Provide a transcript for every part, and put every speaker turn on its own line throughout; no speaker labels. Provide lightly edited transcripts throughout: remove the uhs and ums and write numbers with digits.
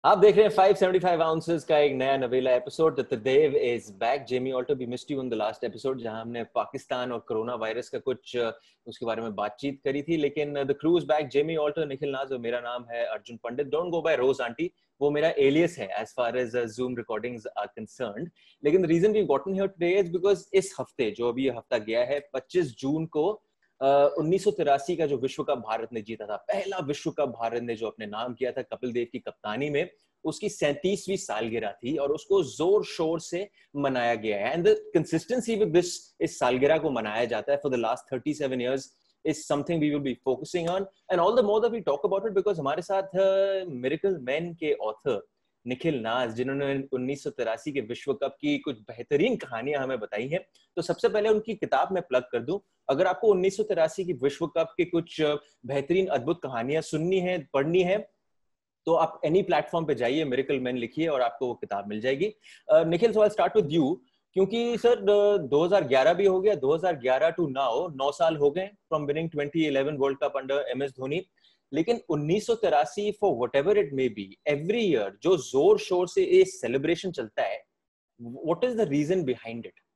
आप देख रहे हैं 575 ounces का एक नया नवेला episode. The Dev is back. Jamie Alter, we missed you in the last episode जहां हमने पाकिस्तान और कोरोना वायरस का कुछ उसके बारे में बातचीत करी थी, लेकिन the crew is back. Jamie Alter, Nikhil Naz और मेरा नाम है Arjun Pandit. Don't go by Rose aunty, वो मेरा एलियस है as far as Zoom recordings are concerned. लेकिन the reason we gotten here today is because इस हफ्ते, जो अभी ये हफ्ता गया है, 25 जून को 1983 का जो विश्व कप भारत ने जीता था, पहला विश्व कप भारत ने जो अपने नाम किया था कपिल देव की कप्तानी में, उसकी 37वीं सालगिरह थी और उसको जोर शोर से मनाया गया है। And the consistency with this, इस सालगिरह को मनाया जाता है for the last 37 years is something we will be focusing on, and all the more that we talk about it because हमारे साथ मिरेकल मैन के ऑथर निखिल नाज, जिन्होंने 1983 के विश्व कप की कुछ बेहतरीन कहानियां हमें बताई हैं। तो सबसे पहले उनकी किताब मैं प्लग कर दूं। अगर आपको 1983 की विश्व कप के कुछ बेहतरीन अद्भुत कहानियां सुननी है, पढ़नी है, तो आप एनी प्लेटफॉर्म पे जाइए, मिरेकल मैन लिखिए और आपको वो किताब मिल जाएगी। Nikhil, so I start with you, क्योंकि सर 2011 भी हो गया, 2011 टू नाउ 9 साल हो गए from winning 2011 world cup under MS Dhoni. लेकिन 1983 for whatever it may be, every year जो जोर शोर से ये सेलिब्रेशन चलता है, what is the reason behind it?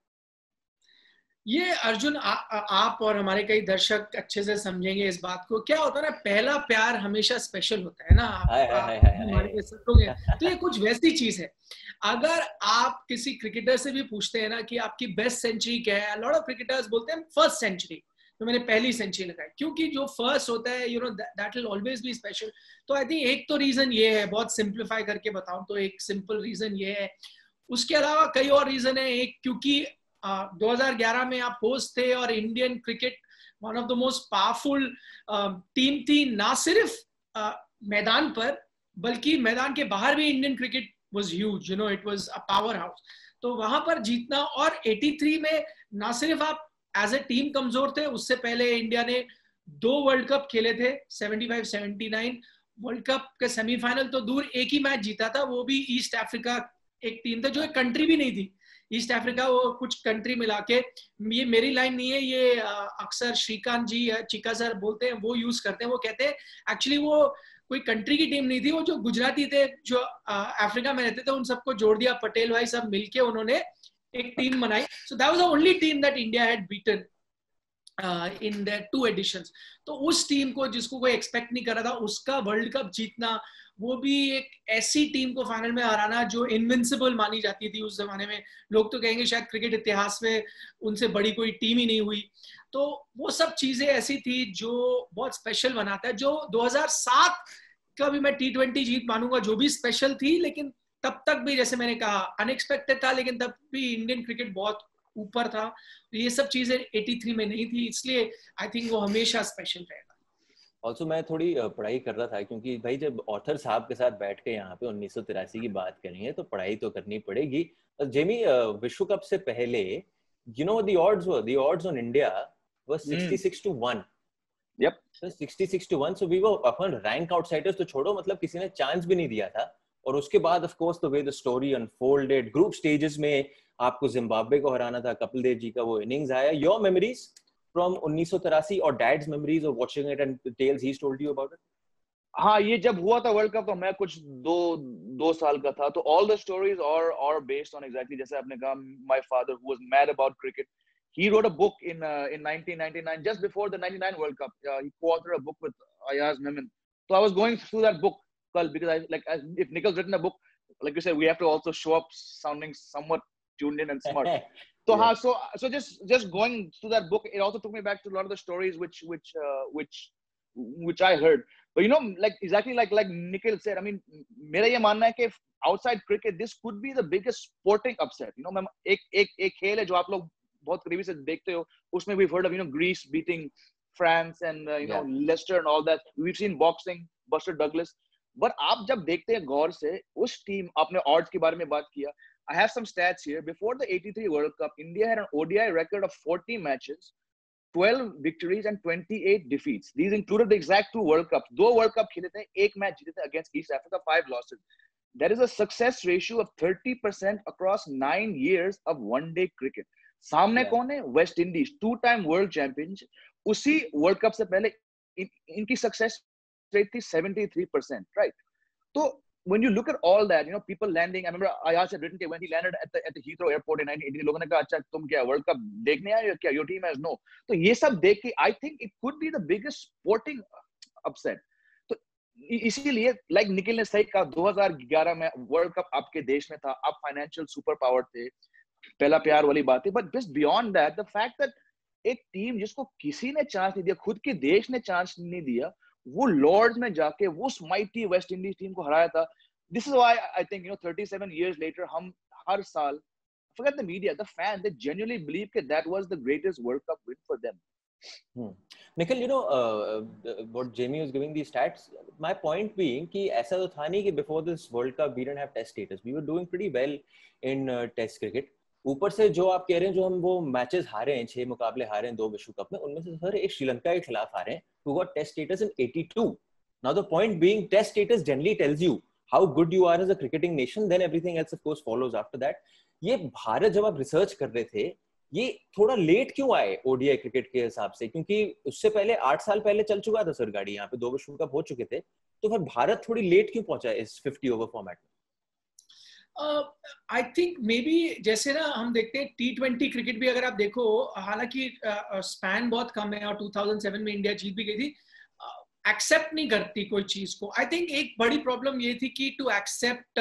ये अर्जुन आप और हमारे कई दर्शक अच्छे से समझेंगे इस बात को। क्या होता है ना, पहला प्यार हमेशा स्पेशल होता है ना। हमारे सुनोगे तो ये कुछ वैसी चीज है। अगर आप किसी क्रिकेटर से भी पूछते हैं ना कि आपकी बेस्ट सेंचुरी क्या है, लॉट ऑफ क्रिकेटर्स बोलते हैं फर्स्ट सेंचुरी, तो मैंने पहली सेंचुरी लगाई, क्योंकि जो फर्स्ट होता है you know that will always be special. तो आई थिंक एक तो रीजन ये है, बहुत सिंप्लीफाई करके बताऊं तो एक सिंपल रीजन ये है। उसके अलावा कई और रीजन है। एक, क्योंकि 2011 में आप होस्ट थे और Indian cricket one of the most powerful team थी, ना सिर्फ मैदान पर बल्कि मैदान के बाहर भी Indian cricket was huge, you know it was a powerhouse. तो वहां पर जीतना, और 83 में ना सिर्फ आप एज ए टीम कमजोर थे, उससे पहले इंडिया ने 2 वर्ल्ड कप खेले थे, 75-79। वर्ल्ड कप के सेमीफाइनल तो दूर, एक ही मैच जीता था, वो भी ईस्ट अफ्रीका एक टीम था जो एक कंट्री भी नहीं थी, ईस्ट अफ्रीका। वो कुछ कंट्री मिला के, ये मेरी लाइन नहीं है, ये अक्सर श्रीकांत जी चिका सर बोलते हैं, वो यूज करते हैं। वो कहते हैं एक्चुअली वो कोई कंट्री की टीम नहीं थी, वो जो गुजराती थे जो अफ्रीका में रहते थे उन सबको जोड़ दिया, पटेल भाई सब मिलके उन्होंने एक टीम बनाई। So that was the only team that India had beaten in the 2 editions. तो उस टीम को, जिसको कोई एक्सपेक्ट नहीं कर रहा था, उसका वर्ल्ड कप जीतना, वो भी एक ऐसी टीम को फाइनल में हराना जो इनविंसिबल मानी जाती थी उस जमाने में। लोग तो कहेंगे शायद क्रिकेट इतिहास में उनसे बड़ी कोई टीम ही नहीं हुई। तो वो सब चीजें ऐसी थी जो बहुत स्पेशल बनाता है। जो 2007 का भी मैं T20 जीत मानूंगा, जो भी स्पेशल थी, लेकिन तब तक भी जैसे मैंने कहा अनएक्सपेक्टेड था, लेकिन तब भी इंडियन क्रिकेट बहुत ऊपर था। ये सब चीजें 83 में नहीं थी, इसलिए आई थिंक वो हमेशा स्पेशल रहेगा।
ऑल्सो मैं थोड़ी पढ़ाई कर रहा था, क्योंकि भाई जब ऑथर साहब के साथ बैठ के यहाँ पे 1983 की बात करेंगे तो पढ़ाई तो करनी पड़ेगी। जेमी, विश्व कप से पहले you know the odds on India were 66-1.
Yep.
So 66-1, so we were upon rank outsiders तो छोड़ो, मतलब किसी ने चांस भी नहीं दिया था। और उसके बाद of course the way the story unfolded, group stages में आपको जिम्बाब्वे को हराना था, कपिल देव जी का वो इनिंग्स आया। Your memories from 1983 और dad's memories of watching it and the tales he's told you about it?
हाँ, ये जब हुआ था वर्ल्ड कप तो मैं कुछ दो साल का था, तो all the stories are based on exactly जैसे आपने कहा, my father who was mad about cricket, he wrote a book in 1999, just before the 99 World Cup. He co-authored a book with Ayaz Memon. So I was going through that book, because if Nikhil's written a book, like you said, we have to also show up sounding somewhat tuned in and smart. So yeah. So just going through that book, it also took me back to a lot of the stories which I heard. But you know, like exactly like Nikhil said, I mean, मेरा ये मानना है कि outside cricket, this could be the biggest sporting upset. You know, ma'am एक खेल है जो आप लोग बहुत करीबी से देखते हो, उसमें we've heard of, you know, Greece beating France and you know, Leicester and all that. We've seen boxing, Buster Douglas. But आप जब देखते हैं गौर से उस टीम, आपने odds के बारे में बात किया, I have some stats here. Before the 83 World Cup, India had an ODI record of 40 matches, 12 victories and 28 defeats. These included the exact 2 World Cups. 2 World Cup खेले थे, 1 मैच जीते थे against East Africa, 5 losses. There is a success ratio of 30% across 9 years of one-day cricket. सामने कौन है? West Indies, 2-time world champions. उसी World Cup से पहले इनकी success rate थी 73%, right? तो when you look at all that, you know, people landing. I remember Ayaz had written when he landed at the Heathrow airport in 1980, लोगों ने कहा अच्छा तुम क्या World Cup देखने आए हो क्या? Your team has no. तो ये सब देख के I think it could be the biggest sporting upset. तो इसीलिए like निखिल ने सही कहा 2011 में World Cup आपके देश में था, आप financial super power थे, पहला प्यार वाली बात है. But just beyond that, the fact that एक टीम जिसको किसी ने चांस नहीं दिया, खुद के देश ने चांस नहीं दिया, वो लॉर्ड्स में जाके वो माइटी वेस्ट इंडीज टीम को हराया था. This is why I think, you know, 37 years later, हम हर साल, forget the media, the fans, they genuinely believe that that was the greatest World Cup win for them.
Nikhil, you know, what Jamie was giving these stats, my point being कि ऐसा तो था नहीं कि before this World Cup we didn't have test status. We were doing pretty well in test cricket. ऊपर से जो आप कह रहे हैं, जो हम वो मैचेस हारे हैं, 6 मुकाबले हारे हैं 2 विश्व कप में, उनमें से सर एक श्रीलंका के खिलाफ हारे हैं, who got test status in 82. Now the point being, test status generally tells you how good you are as a cricketing nation, then everything else of course follows after that. ये भारत जब आप research कर रहे थे, ये थोड़ा late क्यों आए ओडीआई क्रिकेट के हिसाब से? क्योंकि उससे पहले 8 साल पहले चल चुका था सर गाड़ी, यहाँ पे 2 विश्व कप हो चुके थे, तो फिर भारत थोड़ी लेट क्यों पहुंचा इस 50 ओवर फॉर्मेट में?
आई थिंक मे बी जैसे ना हम देखते हैं T20 क्रिकेट भी अगर आप देखो, हालांकि स्पैन बहुत कम है और 2007 में इंडिया जीत भी गई थी, एक्सेप्ट नहीं करती कोई चीज को. आई थिंक एक बड़ी प्रॉब्लम ये थी कि to accept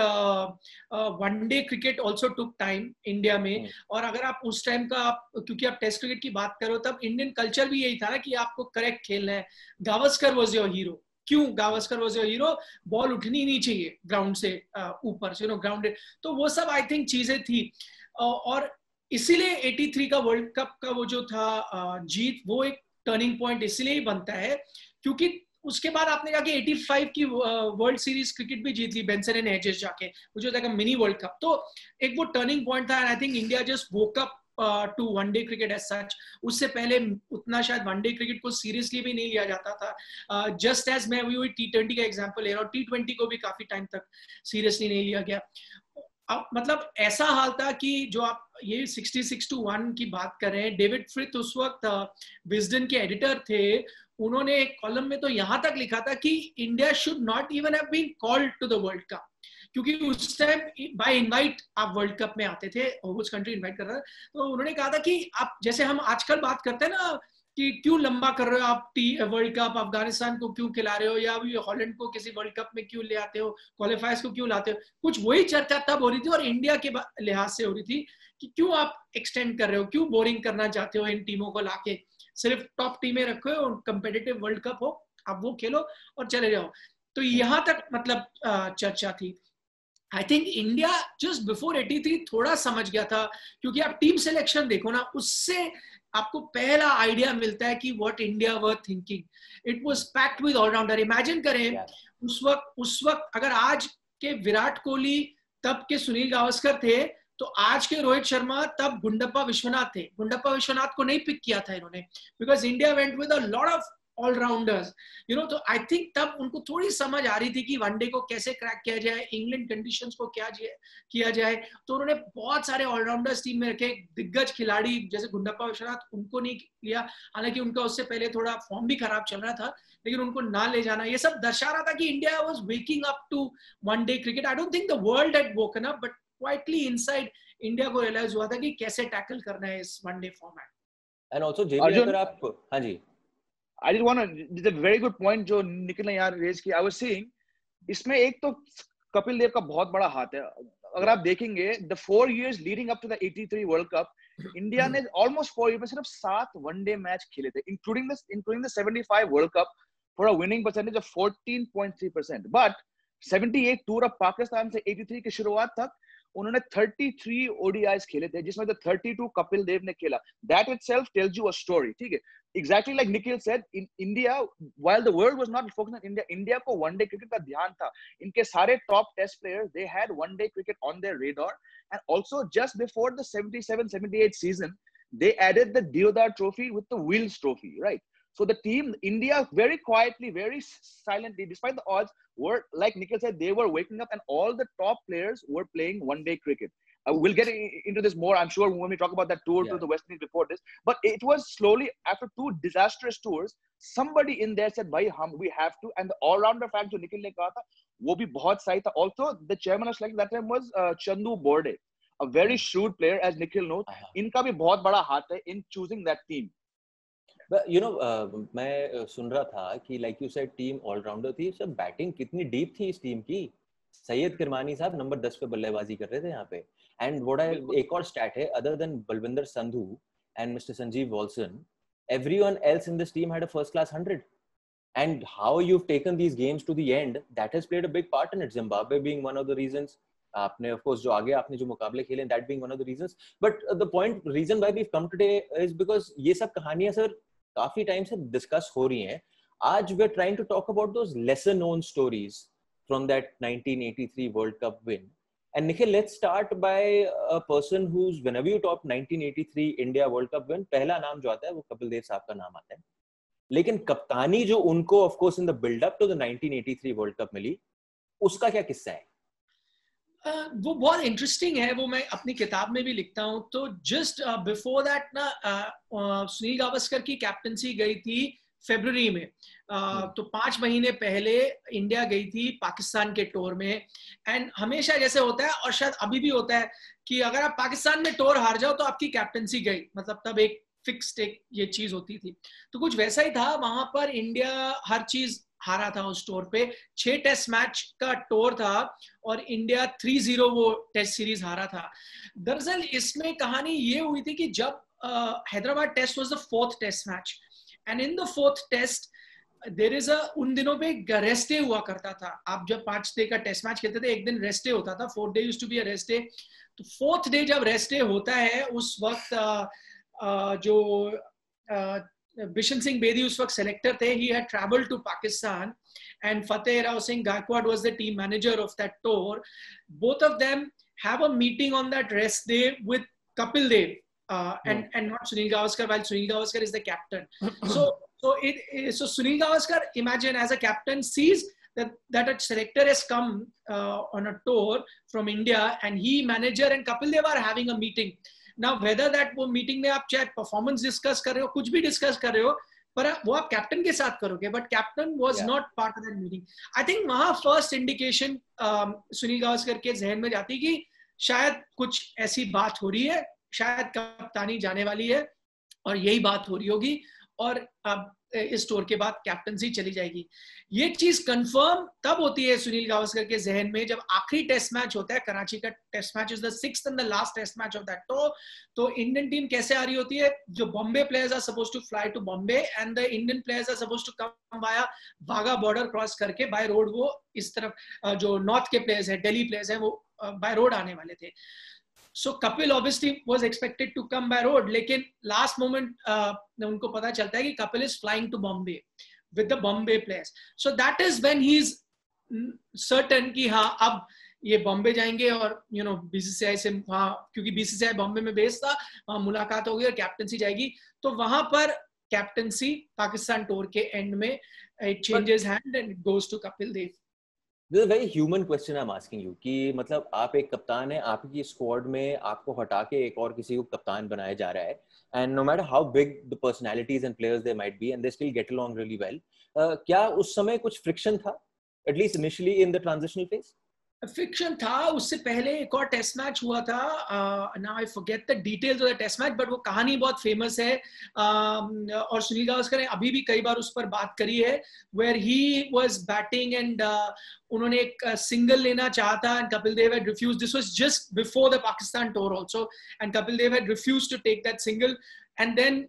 one day cricket also took time India में. और अगर आप उस टाइम का क्योंकि आप टेस्ट क्रिकेट की बात करो, तब इंडियन कल्चर भी यही था ना कि आपको करेक्ट खेलना है. Gavaskar was your hero. क्यों Gavaskar was your hero? Ball उठनी नहीं चाहिए ग्राउंड से ऊपर से, ग्राउंडेड. तो वो सब आई थिंक चीजें थी. और इसीलिए 83 का वर्ल्ड कप का वो जो था जीत, वो एक टर्निंग पॉइंट इसीलिए ही बनता है क्योंकि उसके बाद आपने कहा कि 85 की वर्ल्ड सीरीज क्रिकेट भी जीत ली बेंसन एंड एजेस जाके, वो जो था मिनी वर्ल्ड कप. तो एक वो टर्निंग पॉइंट था. And I think India just woke up to one day cricket as such. उससे पहले उतना शायद वनडे क्रिकेट को सीरियसली भी नहीं लिया जाता था. जस्ट एज मैं वही T20 का एग्जांपल ले रहा हूँ, T20 को भी काफी टाइम तक सीरियसली नहीं लिया गया. अब मतलब ऐसा हाल था कि जो आप ये 66-1 की बात कर रहे हैं, डेविड फ्रिथ उस वक्त विजडन के एडिटर थे. उन्होंने एक कॉलम में तो यहाँ तक लिखा था कि India should not even have been called to the world cup, क्योंकि उस टाइम बाय इनवाइट आप वर्ल्ड कप में आते थे, होस्ट कंट्री इनवाइट कर रहा था. तो उन्होंने कहा था कि आप जैसे हम आजकल बात करते हैं ना कि क्यों लंबा कर रहे हो आप वर्ल्ड कप, अफगानिस्तान को क्यों खिला रहे हो, या अभी हॉलैंड को किसी वर्ल्ड कप में क्यों ले आते हो, क्वालिफायर्स को क्यों लाते हो. कुछ वही चर्चा तब हो रही थी और इंडिया के लिहाज से हो रही थी कि क्यों आप एक्सटेंड कर रहे हो, क्यों बोरिंग करना चाहते हो इन टीमों को लाके. सिर्फ टॉप टीमें रखो और कंपेटिटिव वर्ल्ड कप हो, आप वो खेलो और चले जाओ. तो यहाँ तक मतलब चर्चा थी. I think India just before 83 थोड़ा समझ गया था, क्योंकि आप टीम सिलेक्शन देखो ना, उससे आपको पहला आइडिया मिलता है कि what India were thinking. It was packed with allrounder. Imagine करें उस वक्त अगर आज के विराट कोहली तब के सुनील गावस्कर थे, तो आज के रोहित शर्मा तब गुंडप्पा विश्वनाथ थे. गुंडप्पा विश्वनाथ को नहीं पिक किया था इन्होंने, because India went with a lot of allrounders, तो आई थिंक तब उनको थोड़ी समझ आ रही थी कि वनडे को कैसे क्रैक किया जाए, इंग्लैंड कंडीशंस को क्या किया जाए. तो उन्होंने बहुत सारे ऑलराउंडर्स टीम में रखे. दिग्गज खिलाड़ी जैसे गुंडप्पा विश्वनाथ, उनको नहीं लिया, हालांकि उनका उससे पहले थोड़ा फॉर्म भी खराब चल रहा था, लेकिन उनको ना ले जाना ये सब दर्शा रहा था कि India was waking up to one day cricket. I don't think the world had woken up, but quietly inside India को रियलाइज हुआ था कि कैसे टैकल करना है इस one day format.
And also J, अगर आप हां जी,
I just want to, it's a very good point जो निखिल ने यहाँ रेज किया. I was saying, इसमें एक तो कपिल देव का बहुत बड़ा हाथ है. अगर आप देखेंगे the 4 years leading up to the 83 World Cup, India ने almost 4 years में सिर्फ 7 वनडे मैच खेले थे, including the 75 World Cup, for a winning percentage of 14.3%. But 78 tour of Pakistan से 83 की शुरुआत तक उन्होंने 33 ODIs खेले थे, जिसमें से 32 कपिल देव ने खेला. That itself tells you a story. ठीक है, exactly like Nikhil said, in India, while the world was not focused on India, India को one day cricket का ध्यान था. इनके सारे top test players, they had one day cricket on their radar. And also just before the 77-78 season, they added the Deodhar Trophy with the Wills Trophy, right? So the team, India, very quietly, very silently, despite the odds, were, like Nikhil said, they were waking up and all the top players were playing one-day cricket. We'll get into this more, I'm sure, when we talk about that tour to the West Indies before this. But it was slowly, after 2 disastrous tours, somebody in there said, "Bhai, we have to." And the all-rounder fact जो निखिल ने कहा था, वो भी बहुत सही था. Also, the chairman of selection that time was Chandu Borde, a very shrewd player, as Nikhil knows. इनका भी बहुत बड़ा हाथ है in choosing that team.
But मैं सुन रहा था कि like you said, team all-rounder थी. सब बैटिंग कितनी डीप थी इस टीम की. सैयद किरमानी साहब नंबर 10 पे बल्लेबाजी कर रहे थे यहाँ पे. एंड व्हाट आई एक और स्टैट है, other than Balwinder Sandhu and mister Sanjeev Valson, everyone else in this team had a first class 100. And how you've taken these games to the end, that has played a big part in it. Zimbabwe being one of the reasons. आपने of course जो आगे आपने जो मुकाबले खेले, that being one of the reasons. But the reason why we've come today is because ये सब कहानियां सर काफी टाइम से डिस्कस हो रही हैं. आज we're trying to talk about those lesser known stories from that 1983 World Cup win. And Nikhil, let's start by a person who's, whenever you talk 1983 India World Cup win, पहला नाम जो आता है वो कपिल देव साहब का नाम आता है. लेकिन कप्तानी जो उनको of course in the build up to the 1983 World Cup मिली, उसका क्या किस्सा है?
वो बहुत इंटरेस्टिंग है. वो मैं अपनी किताब में भी लिखता हूँ. तो जस्ट बिफोर दैट ना सुनील गावस्कर की कैप्टनसी गई थी फरवरी में. तो 5 महीने पहले इंडिया गई थी पाकिस्तान के टूर में. एंड हमेशा जैसे होता है, और शायद अभी भी होता है, कि अगर आप पाकिस्तान में टूर हार जाओ तो आपकी कैप्टनसी गई. मतलब तब एक फिक्स्ड एक ये चीज होती थी. तो कुछ वैसा ही था. वहां पर इंडिया हर चीज हारा था उस टूर पे. 6 टेस्ट मैच का टूर था और इंडिया 3-0 वो टेस्ट सीरीज हारा था. दरअसल इसमें कहानी ये हुई थी कि जब Hyderabad test was the 4th test match, and in the 4th test there is उन दिनों पे रेस्ट डे हुआ करता था. आप जब 5 डे का टेस्ट मैच खेलते थे, एक दिन रेस्ट डे होता था. 4th day used to be a rest day. तो 4th डे जब रेस्ट डे होता है, उस वक्त जो बिशन सिंह बेदी उस वक्त सेलेक्टर थे, he had traveled to Pakistan and Fateh Rao Singh Gaikwad was the team manager of that tour. Both of them have a meeting on that rest day with Kapil Dev and not Sunil Gavaskar, while Sunil Gavaskar is the captain. So Sunil Gavaskar, imagine, as a captain, sees that a selector has come on a tour from India, and he, manager and Kapil Dev are having a meeting. Now whether that वो meeting में आप चाहे performance discuss कर रहे हो, कुछ भी discuss कर रहे हो, पर वो आप कैप्टन के साथ करोगे. But captain was not part of that meeting. I think वहां फर्स्ट इंडिकेशन सुनील गावस्कर के जहन में जाती कि शायद कुछ ऐसी बात हो रही है, शायद कप्तानी जाने वाली है और यही बात हो रही होगी, और अब इस टूर के बाद कैप्टनसी चली जाएगी. ये चीज कंफर्म तब होती है सुनील गावस्कर के जहन में जब आखिरी टेस्ट मैच होता है. कराची का test match is the 6th and the last test match of that tour. तो इंडियन टीम कैसे आ रही होती है, जो Bombay players are supposed to fly to Bombay and the Indian players are supposed to come via Wagah border क्रॉस करके by road. वो इस तरफ जो नॉर्थ के प्लेयर्स है, दिल्ली प्लेयर्स है, वो बाय रोड आने वाले थे. So Kapil obviously was expected to come by road, लेकिन last moment उनको पता चलता है कि Kapil is flying to Bombay with the Bombay players. So that is when he is certain कि हाँ अब ये बॉम्बे जाएंगे और BCCI से वहाँ, क्योंकि BCCI बॉम्बे में बेस था, वहाँ मुलाकात होगी और कैप्टनसी जाएगी. तो वहां पर कैप्टनसी पाकिस्तान टूर के एंड में it changes hand and it goes to Kapil Dev.
This is a very human question I'm asking you कि मतलब आप एक कप्तान है, आपकी स्क्वाड में आपको हटा के एक और किसी को कप्तान बनाया जा रहा है, and no matter how big the personalities and players they might be and they still get along really well, क्या उस समय कुछ friction था, at least initially in the transitional phase?
Fiction था. उससे पहले एक और टेस्ट मैच हुआ था. Now I forget the details of the test match, but वो कहानी बहुत फेमस है. और सुनील गावस्कर ने अभी भी कई बार उस पर बात करी है, where he was batting and उन्होंने एक सिंगल लेना चाहा था and Kapil Dev had refused. This was just before the Pakistan tour also, and Kapil Dev had refused to take that single. And then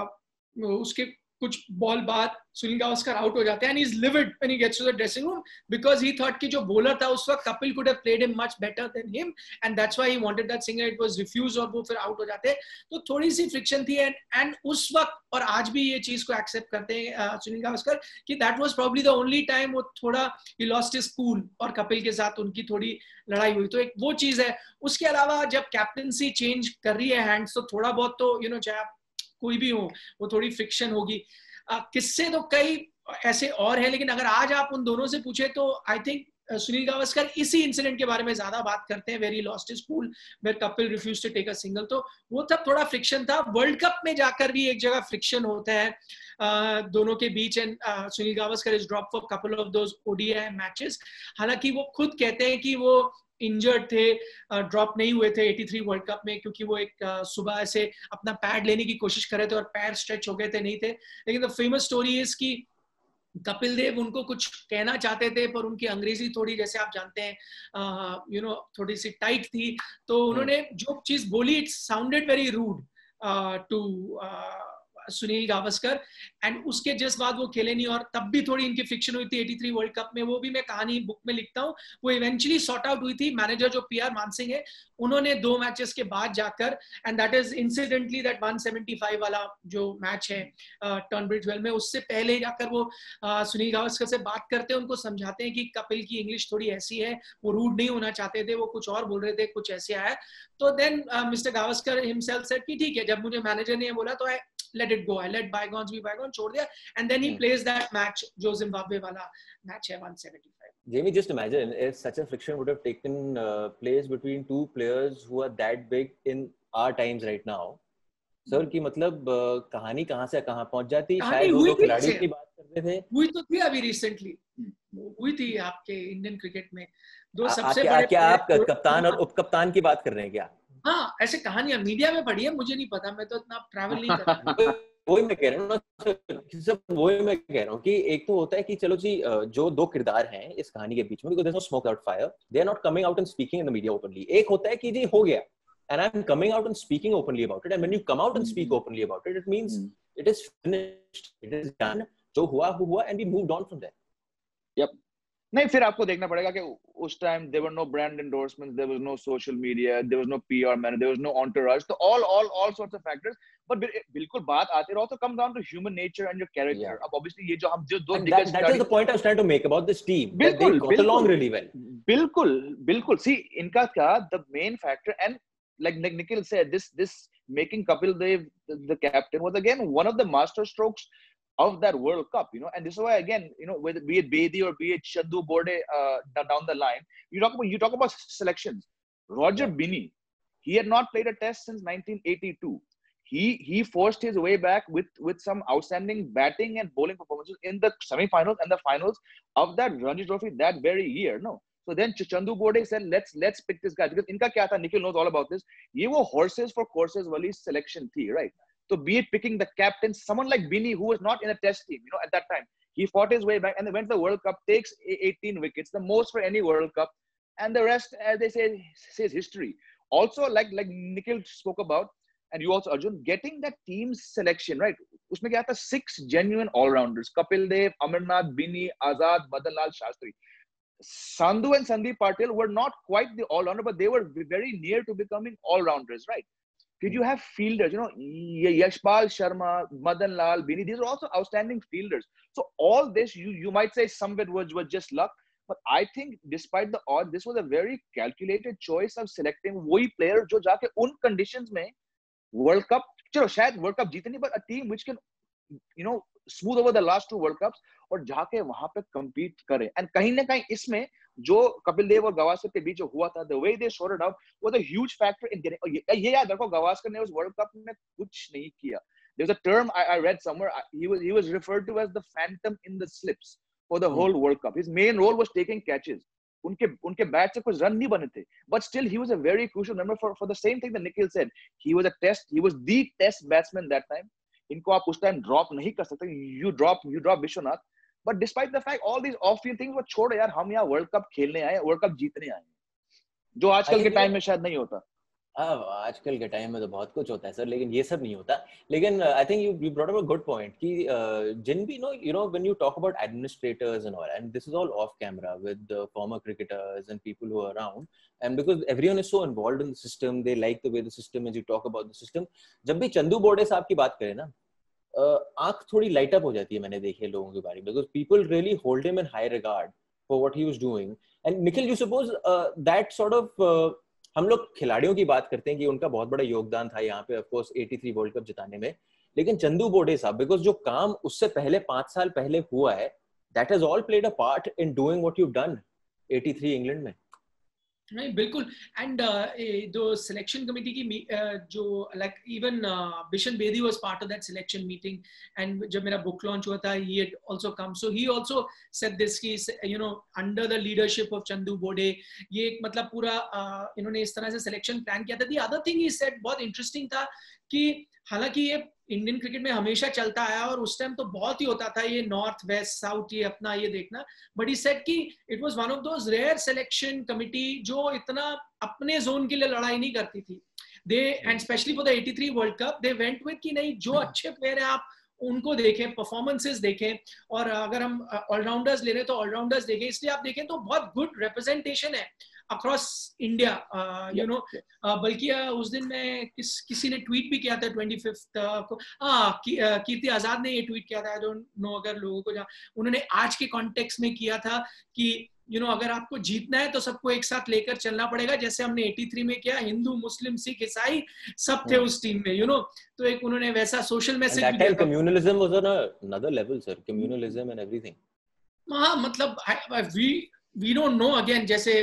उसके कुछ बॉल बाद सुनील गावस्कर आउट हो जाते हैं, and he is livid when he gets to the dressing room because he thought कि जो bowler था उस वक्त Kapil could have played him much better than him, and that's why he wanted that single. It was refused और वो फिर out हो जाते. तो थोड़ी सी फ्रिक्शन थी, एंड उस वक्त और आज भी ये चीज को एक्सेप्ट करते हैं सुनील गावस्कर कि that was probably the only time वो थोड़ा ही लॉस्ट हिज कूल और कपिल के साथ उनकी थोड़ी लड़ाई हुई. तो एक वो चीज है. उसके अलावा जब कैप्टनसी चेंज कर रही है हैंड्स, तो थोड़ा बहुत तो चाहे आप कोई भी हो, वो थोड़ी फ्रिक्शन होगी. किस्से तो कई ऐसे और हैं, लेकिन अगर आज आप उन दोनों से पूछे तो आई थिंक सुनील गावस्कर इसी इंसिडेंट के बारे में ज्यादा बात करते हैं, where he lost his cool, where Kapil refused to take a single. तो वो तब थोड़ा फ्रिक्शन था। वर्ल्ड कप में जाकर भी एक जगह फ्रिक्शन होता है दोनों के बीच, and Sunil Gavaskar is drop for couple of those ODI matches. हालांकि वो खुद कहते हैं कि वो इंजर्ड थे, ड्रॉप नहीं हुए थे 83 वर्ल्ड कप में, क्योंकि वो एक सुबह से अपना पैड लेने की कोशिश कर रहे थे और पैर स्ट्रेच हो गए थे, नहीं थे। लेकिन द फेमस स्टोरी इज कि कपिल देव उनको कुछ कहना चाहते थे, पर उनकी अंग्रेजी थोड़ी, जैसे आप जानते हैं थोड़ी सी टाइट थी, तो उन्होंने जो चीज बोली it sounded very rude to Sunil Gavaskar, and उसके जस्ट बाद वो खेले नहीं, और तब भी थोड़ी इनकी फ्रिक्शन हुई थी 83 वर्ल्ड कप में। वो भी मैं कहानी बुक में लिखता हूँ, वो इवेंचुअली सॉर्ट आउट हुई थी। मैनेजर जो पीआर मानसिंह है, उन्होंने 2 मैचेस के बाद जाकर, and that is incidentally that 175 वाला जो मैच है टर्नब्रिज वेल में, उससे पहले जाकर वो सुनील गावस्कर से बात करते हैं, उनको समझाते हैं कि कपिल की इंग्लिश थोड़ी ऐसी है, वो रूड नहीं होना चाहते थे, वो कुछ और बोल रहे थे, कुछ ऐसे आया। तो then mister Gavaskar himself said कि ठीक है, जब मुझे मैनेजर ने बोला तो let it go, I let bygones be bygones, छोड़ दिया, and then he plays that match जो Zimbabwe वाला match है 175.
Jamie, just imagine if such a friction would have taken place between two players who are that big in our times right now. Sir की मतलब कहानी कहाँ से कहाँ पहुंच जाती। शायद वो दो खिलाड़ियों की बात कर रहे थे,
हुई तो थी अभी रिसेंटली, हुई थी आपके इंडियन क्रिकेट में। दो सबसे
बड़े, क्या आप कप्तान और उप कप्तान की बात कर रहे हैं क्या?
हाँ, ऐसे कहानियां मीडिया में पढ़ी है, मुझे नहीं पता, मैं तो इतना ट्रैवल नहीं करता।
वही मैं कह रहा हूँ ना, वही मैं कह रहा हूँ कि एक तो होता है कि चलो जी, जो दो किरदार हैं इस कहानी के बीच में, because there's no smoke out fire, they are not coming out and speaking in the media openly. एक होता है कि जी हो गया, and I'm coming out and speaking openly about it, and when you come out and speak openly about it, it means it is finished, it is done. जो हुआ, and we moved on from there.
Yep. नहीं, फिर आपको देखना पड़ेगा कि उस time there were no brand endorsements, there was no social media, there was no PR man, there was no entourage, so all sorts of factors. But बिल्कुल बात आते रहो तो come down to human nature and your character. अब obviously ये जो हम जो दो
that is the point I was trying to make about this team. That they got along really well.
बिल्कुल. See, इनका क्या the main factor, and like Nikhil said, this making Kapil Dev the captain was again one of the master strokes of that World Cup, and this is why again, whether be it Bedi or be it Chandu Borde down the line, you talk about selections. Roger Binny, he had not played a test since 1982. He forced his way back with some outstanding batting and bowling performances in the semi-finals and the finals of that Ranji Trophy that very year. No, so then Chandu Borde said, let's pick this guy, because inka kya tha, Nikhil knows all about this. Ye wo horses for courses wali selection thi, right? So be it picking the captain, someone like Binny, who was not in a test team, at that time, he fought his way back and then went to the World Cup, takes 18 wickets, the most for any World Cup, and the rest, as they say, is history. Also, like Nikhil spoke about, and you also, Arjun, getting that team selection, right? Usme kya tha, 6 genuine all-rounders: Kapil Dev, Amarnath, Binny, Azad, Madan Lal, Shastri. Sandhu and Sandeep Patil were not quite the all-rounder, but they were very near to becoming all-rounders, right? Did you have fielders, Yashpal Sharma, Madan Lal, Binny, these are also outstanding fielders. So all this, you might say some of it was just luck, but I think despite the odds, this was a very calculated choice of selecting वही player जो जाके उन conditions में World Cup, चलो शायद World Cup जीते नहीं, but a team which can, smooth over the last 2 World Cups और जाके वहां पे compete करे. And कहीं ना कहीं इसमें जो कपिल देव और गावस्कर के बीच जो हुआ था, the way they sorted out was a huge factor in getting. ये याद रखो, गावस्कर ने उस वर्ल्ड कप में कुछ नहीं किया. There's a term I read somewhere. He was referred to as the phantom in the slips for the whole World Cup. His main role was taking catches. उनके बैट से कुछ रन नहीं बने थे, but still he was a very crucial member for the same thing that Nikhil said. He was the test batsman that time. इनको आप उस time drop नहीं कर सकते. You drop Vishwanath. But despite the fact, all these off-field things वो छोड़ो यार, हम यहाँ वर्ल्ड कप खेलने आए, वर्ल्ड कप जीतने आए, जो आजकल के टाइम में शायद नहीं होता.
आजकल के टाइम में तो बहुत कुछ होता है सर, लेकिन ये सब नहीं होता. लेकिन I think you brought up a good point कि जिन भी when you talk about administrators and all, and this is all off camera with former cricketers and people who are around, and because everyone is so involved in the system, they like the way the system is, you talk about the system. जब भी चंदू बोर्डे साहब की बात करें ना, आंख थोड़ी light up हो जाती है, मैंने देखी है लोगों के बारे में, because people really hold him in high regard for what he was doing. And Nikhil, you suppose that sort of, हम लोग खिलाड़ियों की बात करते हैं कि उनका बहुत बड़ा योगदान था यहाँ पे ऑफ कोर्स 83 वर्ल्ड कप जिताने में, लेकिन चंदू बोर्डे साहब, बिकॉज जो काम उससे पहले 5 साल पहले हुआ है, that has all played a part in doing what you done. 83 England में
नहीं बिल्कुल. एंड जो सिलेक्शन कमेटी की जो like even Bishan Bedi was part of that selection meeting, and जब मेरा बुक लॉन्च हुआ था he had also come, so he also said this कि you know under the leadership of Chandu Borde ये एक मतलब पूरा इन्होंने इस तरह से सिलेक्शन प्लान किया था. The other thing he said बहुत इंटरेस्टिंग था कि हालांकि ये इंडियन क्रिकेट में हमेशा चलता आया और उस टाइम तो बहुत ही होता था ये नॉर्थ वेस्ट साउथ ये अपना ये देखना, बट ही सेड कि it was one of those rare selection committee जो इतना अपने जोन के लिए लड़ाई नहीं करती थी. They and specially for the 83 world cup they went with कि नहीं जो अच्छे प्लेयर हैं आप उनको देखें, परफॉर्मेंसेस देखें, और अगर हम ऑलराउंडर्स ले रहे हैं तो ऑलराउंडर्स देखें. इसलिए आप देखें तो बहुत गुड रिप्रेजेंटेशन है अक्रॉस इंडिया, यू नो. बल्कि उस दिन में किसी ने ट्वीट भी किया था 25 को, कीर्ति आजाद ने ये ट्वीट किया था, आई डोंट नो अगर लोगों को उन्होंने आज के कॉन्टेक्स्ट में किया था कि यू नो अगर आपको जीतना है तो सबको एक साथ लेकर चलना पड़ेगा, जैसे हमने 83 में किया, हिंदू मुस्लिम सिख ईसाई सब थे उस टीम में, यू नो. तो एक उन्होंने वैसा सोशल मैसेज भी दिया था.
Communalism was on another level sir, communalism and everything.
हाँ मतलब वी डोंट नो अगेन, जैसे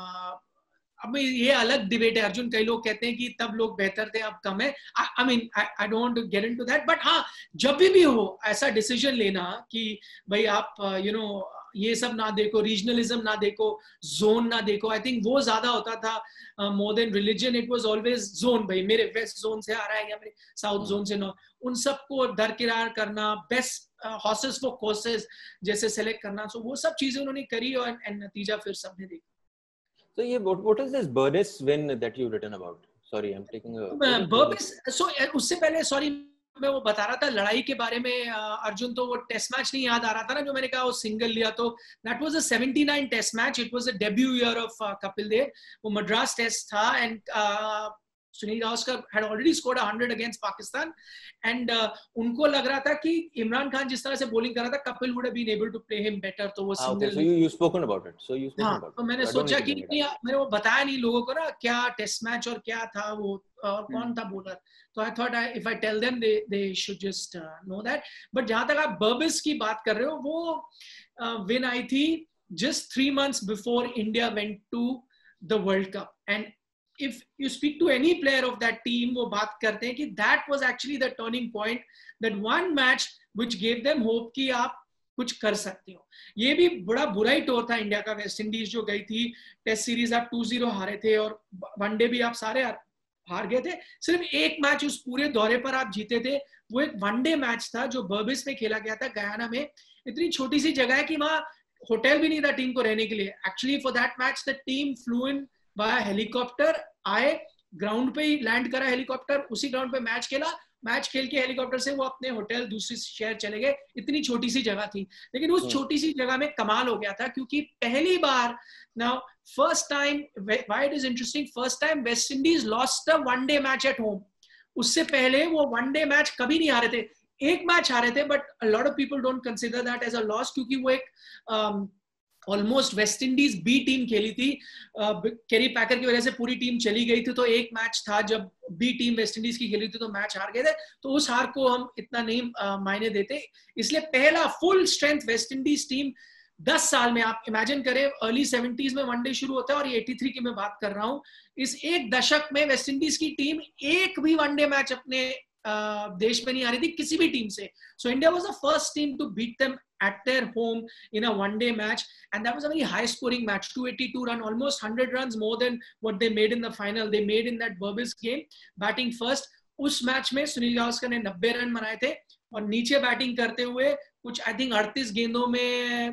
अब ये अलग डिबेट है अर्जुन. कई लोग कहते हैं कि तब लोग बेहतर थे अब कम है. I mean I don't get into that, but हाँ जब भी हो ऐसा डिसीजन लेना कि भाई आप यू नो ये सब ना देखो, रीजनलिज्म ना देखो, जोन ना देखो, आई थिंक वो ज्यादा होता था more than religion. It was always zone, भाई मेरे वेस्ट जोन से आ रहा है या मेरे साउथ जोन से नॉर्थ, उन सबको दरकिरार करना, बेस्ट हॉर्सेस फॉर कोर्सेस जैसे सेलेक्ट करना. सो वो सब चीजें उन्होंने करी और नतीजा फिर सबने देखा.
So yeah, what is this Burness win that you've written about? Sorry, I'm taking a
Burness. So उससे पहले sorry मैं वो बता रहा था लड़ाई के बारे में अर्जुन, तो वो टेस्ट मैच नहीं याद आ रहा था ना जो मैंने कहा वो सिंगल लिया, तो that was a 79 test match. It was a debut year of Kapil Dev. वो मद्रास टेस्ट था and Sunil Gavaskar had already scored 100 against Pakistan and उनको लग रहा था कि इमरान खान जिस तरह से बॉलिंग कर रहा था Kapil would have been able to play him better. तो वो
single. So you spoken about it. So you spoken about it.
तो मैंने सोचा कि मैंने वो बताया नहीं लोगों को ना क्या टेस्ट मैच और क्या था वो और कौन था बॉलर, तो I thought if I tell them they should just know that. But जहां तक आप बर्बिस की बात कर रहे हो, वो विन आई थी just 3 months before India went to the World Cup. And if you speak to any player of that team, वो बात करते हैं कि that was actually the turning point, that one match which gave them hope कि आप कुछ कर सकते हो. ये भी बड़ा बुरा ही टोर था इंडिया का. वेस्ट इंडीज जो गई थी टेस्ट सीरीज आप 2-0 हारे थे और वनडे भी आप सारे हार गए थे. सिर्फ एक मैच उस पूरे दौरे पर आप जीते थे, वो एक वनडे मैच था जो बर्बिस में खेला गया था गयाना में. इतनी छोटी सी जगह है कि वहां होटल भी नहीं था टीम को रहने के लिए. Actually for that match the team flew in by helicopter, आए ग्राउंड पे ही लैंड करा हेलीकॉप्टर, उसी ग्राउंड पे मैच खेला, मैच खेल के हेलीकॉप्टर से वो अपने होटल दूसरे शहर चले गए. इतनी छोटी सी जगह थी, लेकिन उस छोटी सी जगह में कमाल हो गया था क्योंकि पहली बार now first time, why it is interesting, first time West Indies lost a one day match at home. उससे पहले वो वनडे मैच कभी नहीं हारे थे. एक मैच हारे थे, but a lot of people don't consider that as a loss क्योंकि वो एक almost West Indies B team खेली थी. केरी पैकर की वजह से पूरी टीम चली गई थी, तो एक मैच था जब बी टीम वेस्ट इंडीज की खेली थी तो मैच हार गए थे. तो उस हार को हम इतना नहीं मायने देते. इसलिए पहला full strength West Indies team 10 साल में, आप इमेजिन करें अर्ली 70s में वनडे शुरू होता है और ये 83 की मैं बात कर रहा हूँ, इस एक दशक में वेस्ट इंडीज की टीम एक भी वनडे मैच अपने देश में नहीं आ रही थी किसी भी टीम से. So India was the first team to beat them at their home in a one-day match, and that was a very high-scoring match. 282 run, almost 100 runs more than what they made in the final. They made in that Barbis game, batting first. उस match में सुनील गावस्कर ने 90 run बनाए थे और नीचे batting करते हुए कुछ आई थिंक 38 गेंदों में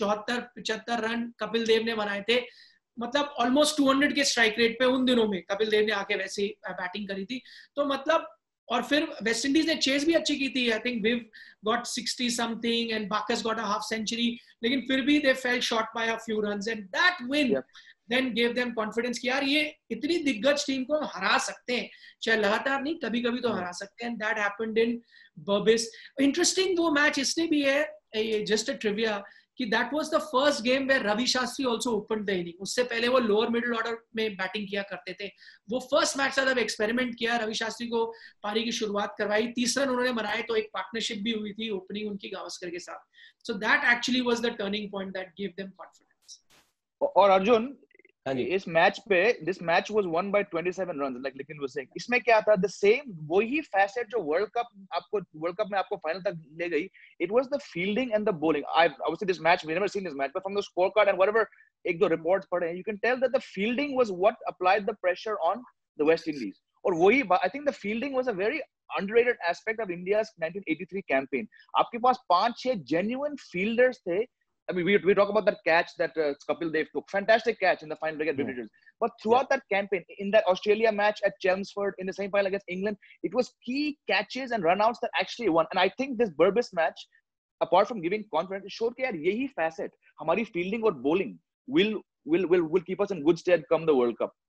74-75 रन कपिल देव ने बनाए थे. मतलब ऑलमोस्ट 200 के स्ट्राइक रेट पे उन दिनों में कपिल देव ने आके वैसे बैटिंग करी थी. तो मतलब और फिर वेस्ट इंडीज ने चेस भी अच्छी की थी. I think Viv got 60 something and Bacchus got a half century, लेकिन फिर भी they fell short by a few runs and that win then give them confidence कि यार ये इतनी दिग्गज टीम को हरा सकते हैं, चाहे लगातार नहीं कभी कभी तो हरा सकते हैं. And that happened in Berbice. Interesting वो मैच इसलिए भी है, जस्ट अ ट्रिविया, कि that was the first game where Ravi Shastri also opened the inning. उससे पहले वो लोअर मिडिल ऑर्डर में बैटिंग किया करते थे. वो फर्स्ट मैच था जब एक्सपेरिमेंट किया, रवि शास्त्री को पारी की शुरुआत करवाई, 30 रन उन्होंने बनाए, तो एक पार्टनरशिप भी हुई थी ओपनिंग उनकी गावस्कर के साथ. So that actually was the turning point that gave them confidence.
और अर्जुन,
हाँ जी,
इस मैच पे this match was won by 27 runs, like लेकिन वो सेइंग इसमें क्या था, द सेम वही फैसेट जो वर्ल्ड कप में आपको फाइनल तक ले गई, it was the fielding and the bowling. I obviously this match we never seen this match, but from the scorecard and whatever एक दो रिपोर्ट्स पढ़े, you can tell that the fielding was what applied the pressure on the West Indies. और वही I think the fielding was a very underrated aspect of India's 1983 campaign. आपके पास 5-6 genuine fielders थे. I mean, we talk about that catch that Kapil Dev took. Fantastic catch in the final against Bridges. But throughout that campaign, in that Australia match at Chelmsford, in the semi-final against England, it was key catches and run-outs that actually won. And I think this Berbice match, apart from giving confidence, showed कि यार यही facet, हमारी fielding और bowling will keep us in good stead come the World Cup.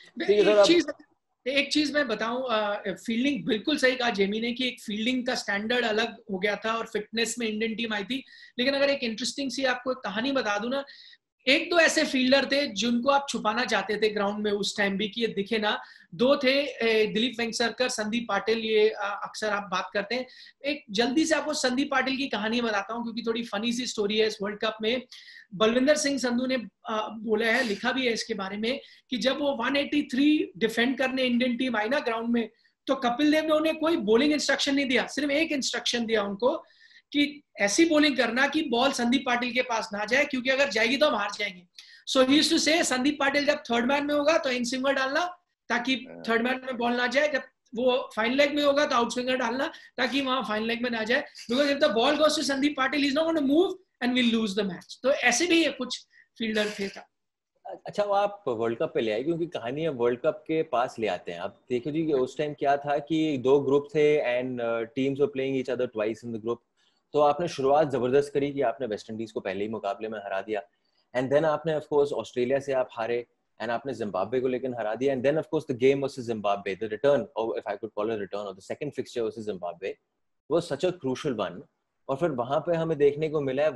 एक चीज मैं बताऊं, fielding बिल्कुल सही कहा जेमी ने कि एक फील्डिंग का स्टैंडर्ड अलग हो गया था और फिटनेस में इंडियन टीम आई थी. लेकिन अगर एक इंटरेस्टिंग सी आपको एक कहानी बता दूं ना, एक दो ऐसे फील्डर थे जिनको आप छुपाना चाहते थे ग्राउंड में उस टाइम भी कि ये दिखे ना. दो थे, दिलीप वेंगसरकर, संदीप पाटिल, ये अक्सर आप बात करते हैं. एक जल्दी से आपको संदीप पाटिल की कहानी बताता हूं क्योंकि थोड़ी फनी सी स्टोरी है. इस वर्ल्ड कप में बलविंदर सिंह संधू ने बोला है, लिखा भी है इसके बारे में कि जब वो 183 डिफेंड करने इंडियन टीम आई ना ग्राउंड में, तो कपिल देव ने उन्हें कोई बॉलिंग इंस्ट्रक्शन नहीं दिया, सिर्फ एक इंस्ट्रक्शन दिया उनको कि ऐसी बॉलिंग करना कि बॉल संदीप पाटिल के पास ना जाए, क्योंकि अगर जाएगी तो हम हार जाएंगे. सो ही यूज्ड टू से संदीप पाटिल जब थर्ड मैन में होगा तो इन स्विंगर डालना ताकि थर्ड मैन में बॉल ना जाए, जब वो फाइन लेग में होगा तो आउट स्विंगर डालना ताकि वहां फाइन लेग में ना जाए, because if the ball goes to Sandeep Patil he is not going to move and will lose the match. तो ऐसे भी कुछ फील्डर थे.
अच्छा, वो आप वर्ल्ड कप पे ले आए क्योंकि कहानी है वर्ल्ड कप के पास ले आते हैं. आप देखो जी कि उस टाइम क्या था कि दो ग्रुप थे and teams were playing each other twice in the group. तो आपने शुरुआत जबरदस्त करी कि आपने वेस्ट इंडीज को पहले ही मुकाबले में हरा दिया, एंड देन आपने ऑफ कोर्स ऑस्ट्रेलिया से आप हारे, एंड आपने जिम्बाब्वे को लेकर हरा दिया, and then of course the game versus Zimbabwe, the return, और if I could call it return, और the second fixture versus Zimbabwe was such a crucial one. और फिर वहां पे हमें देखने को मिला है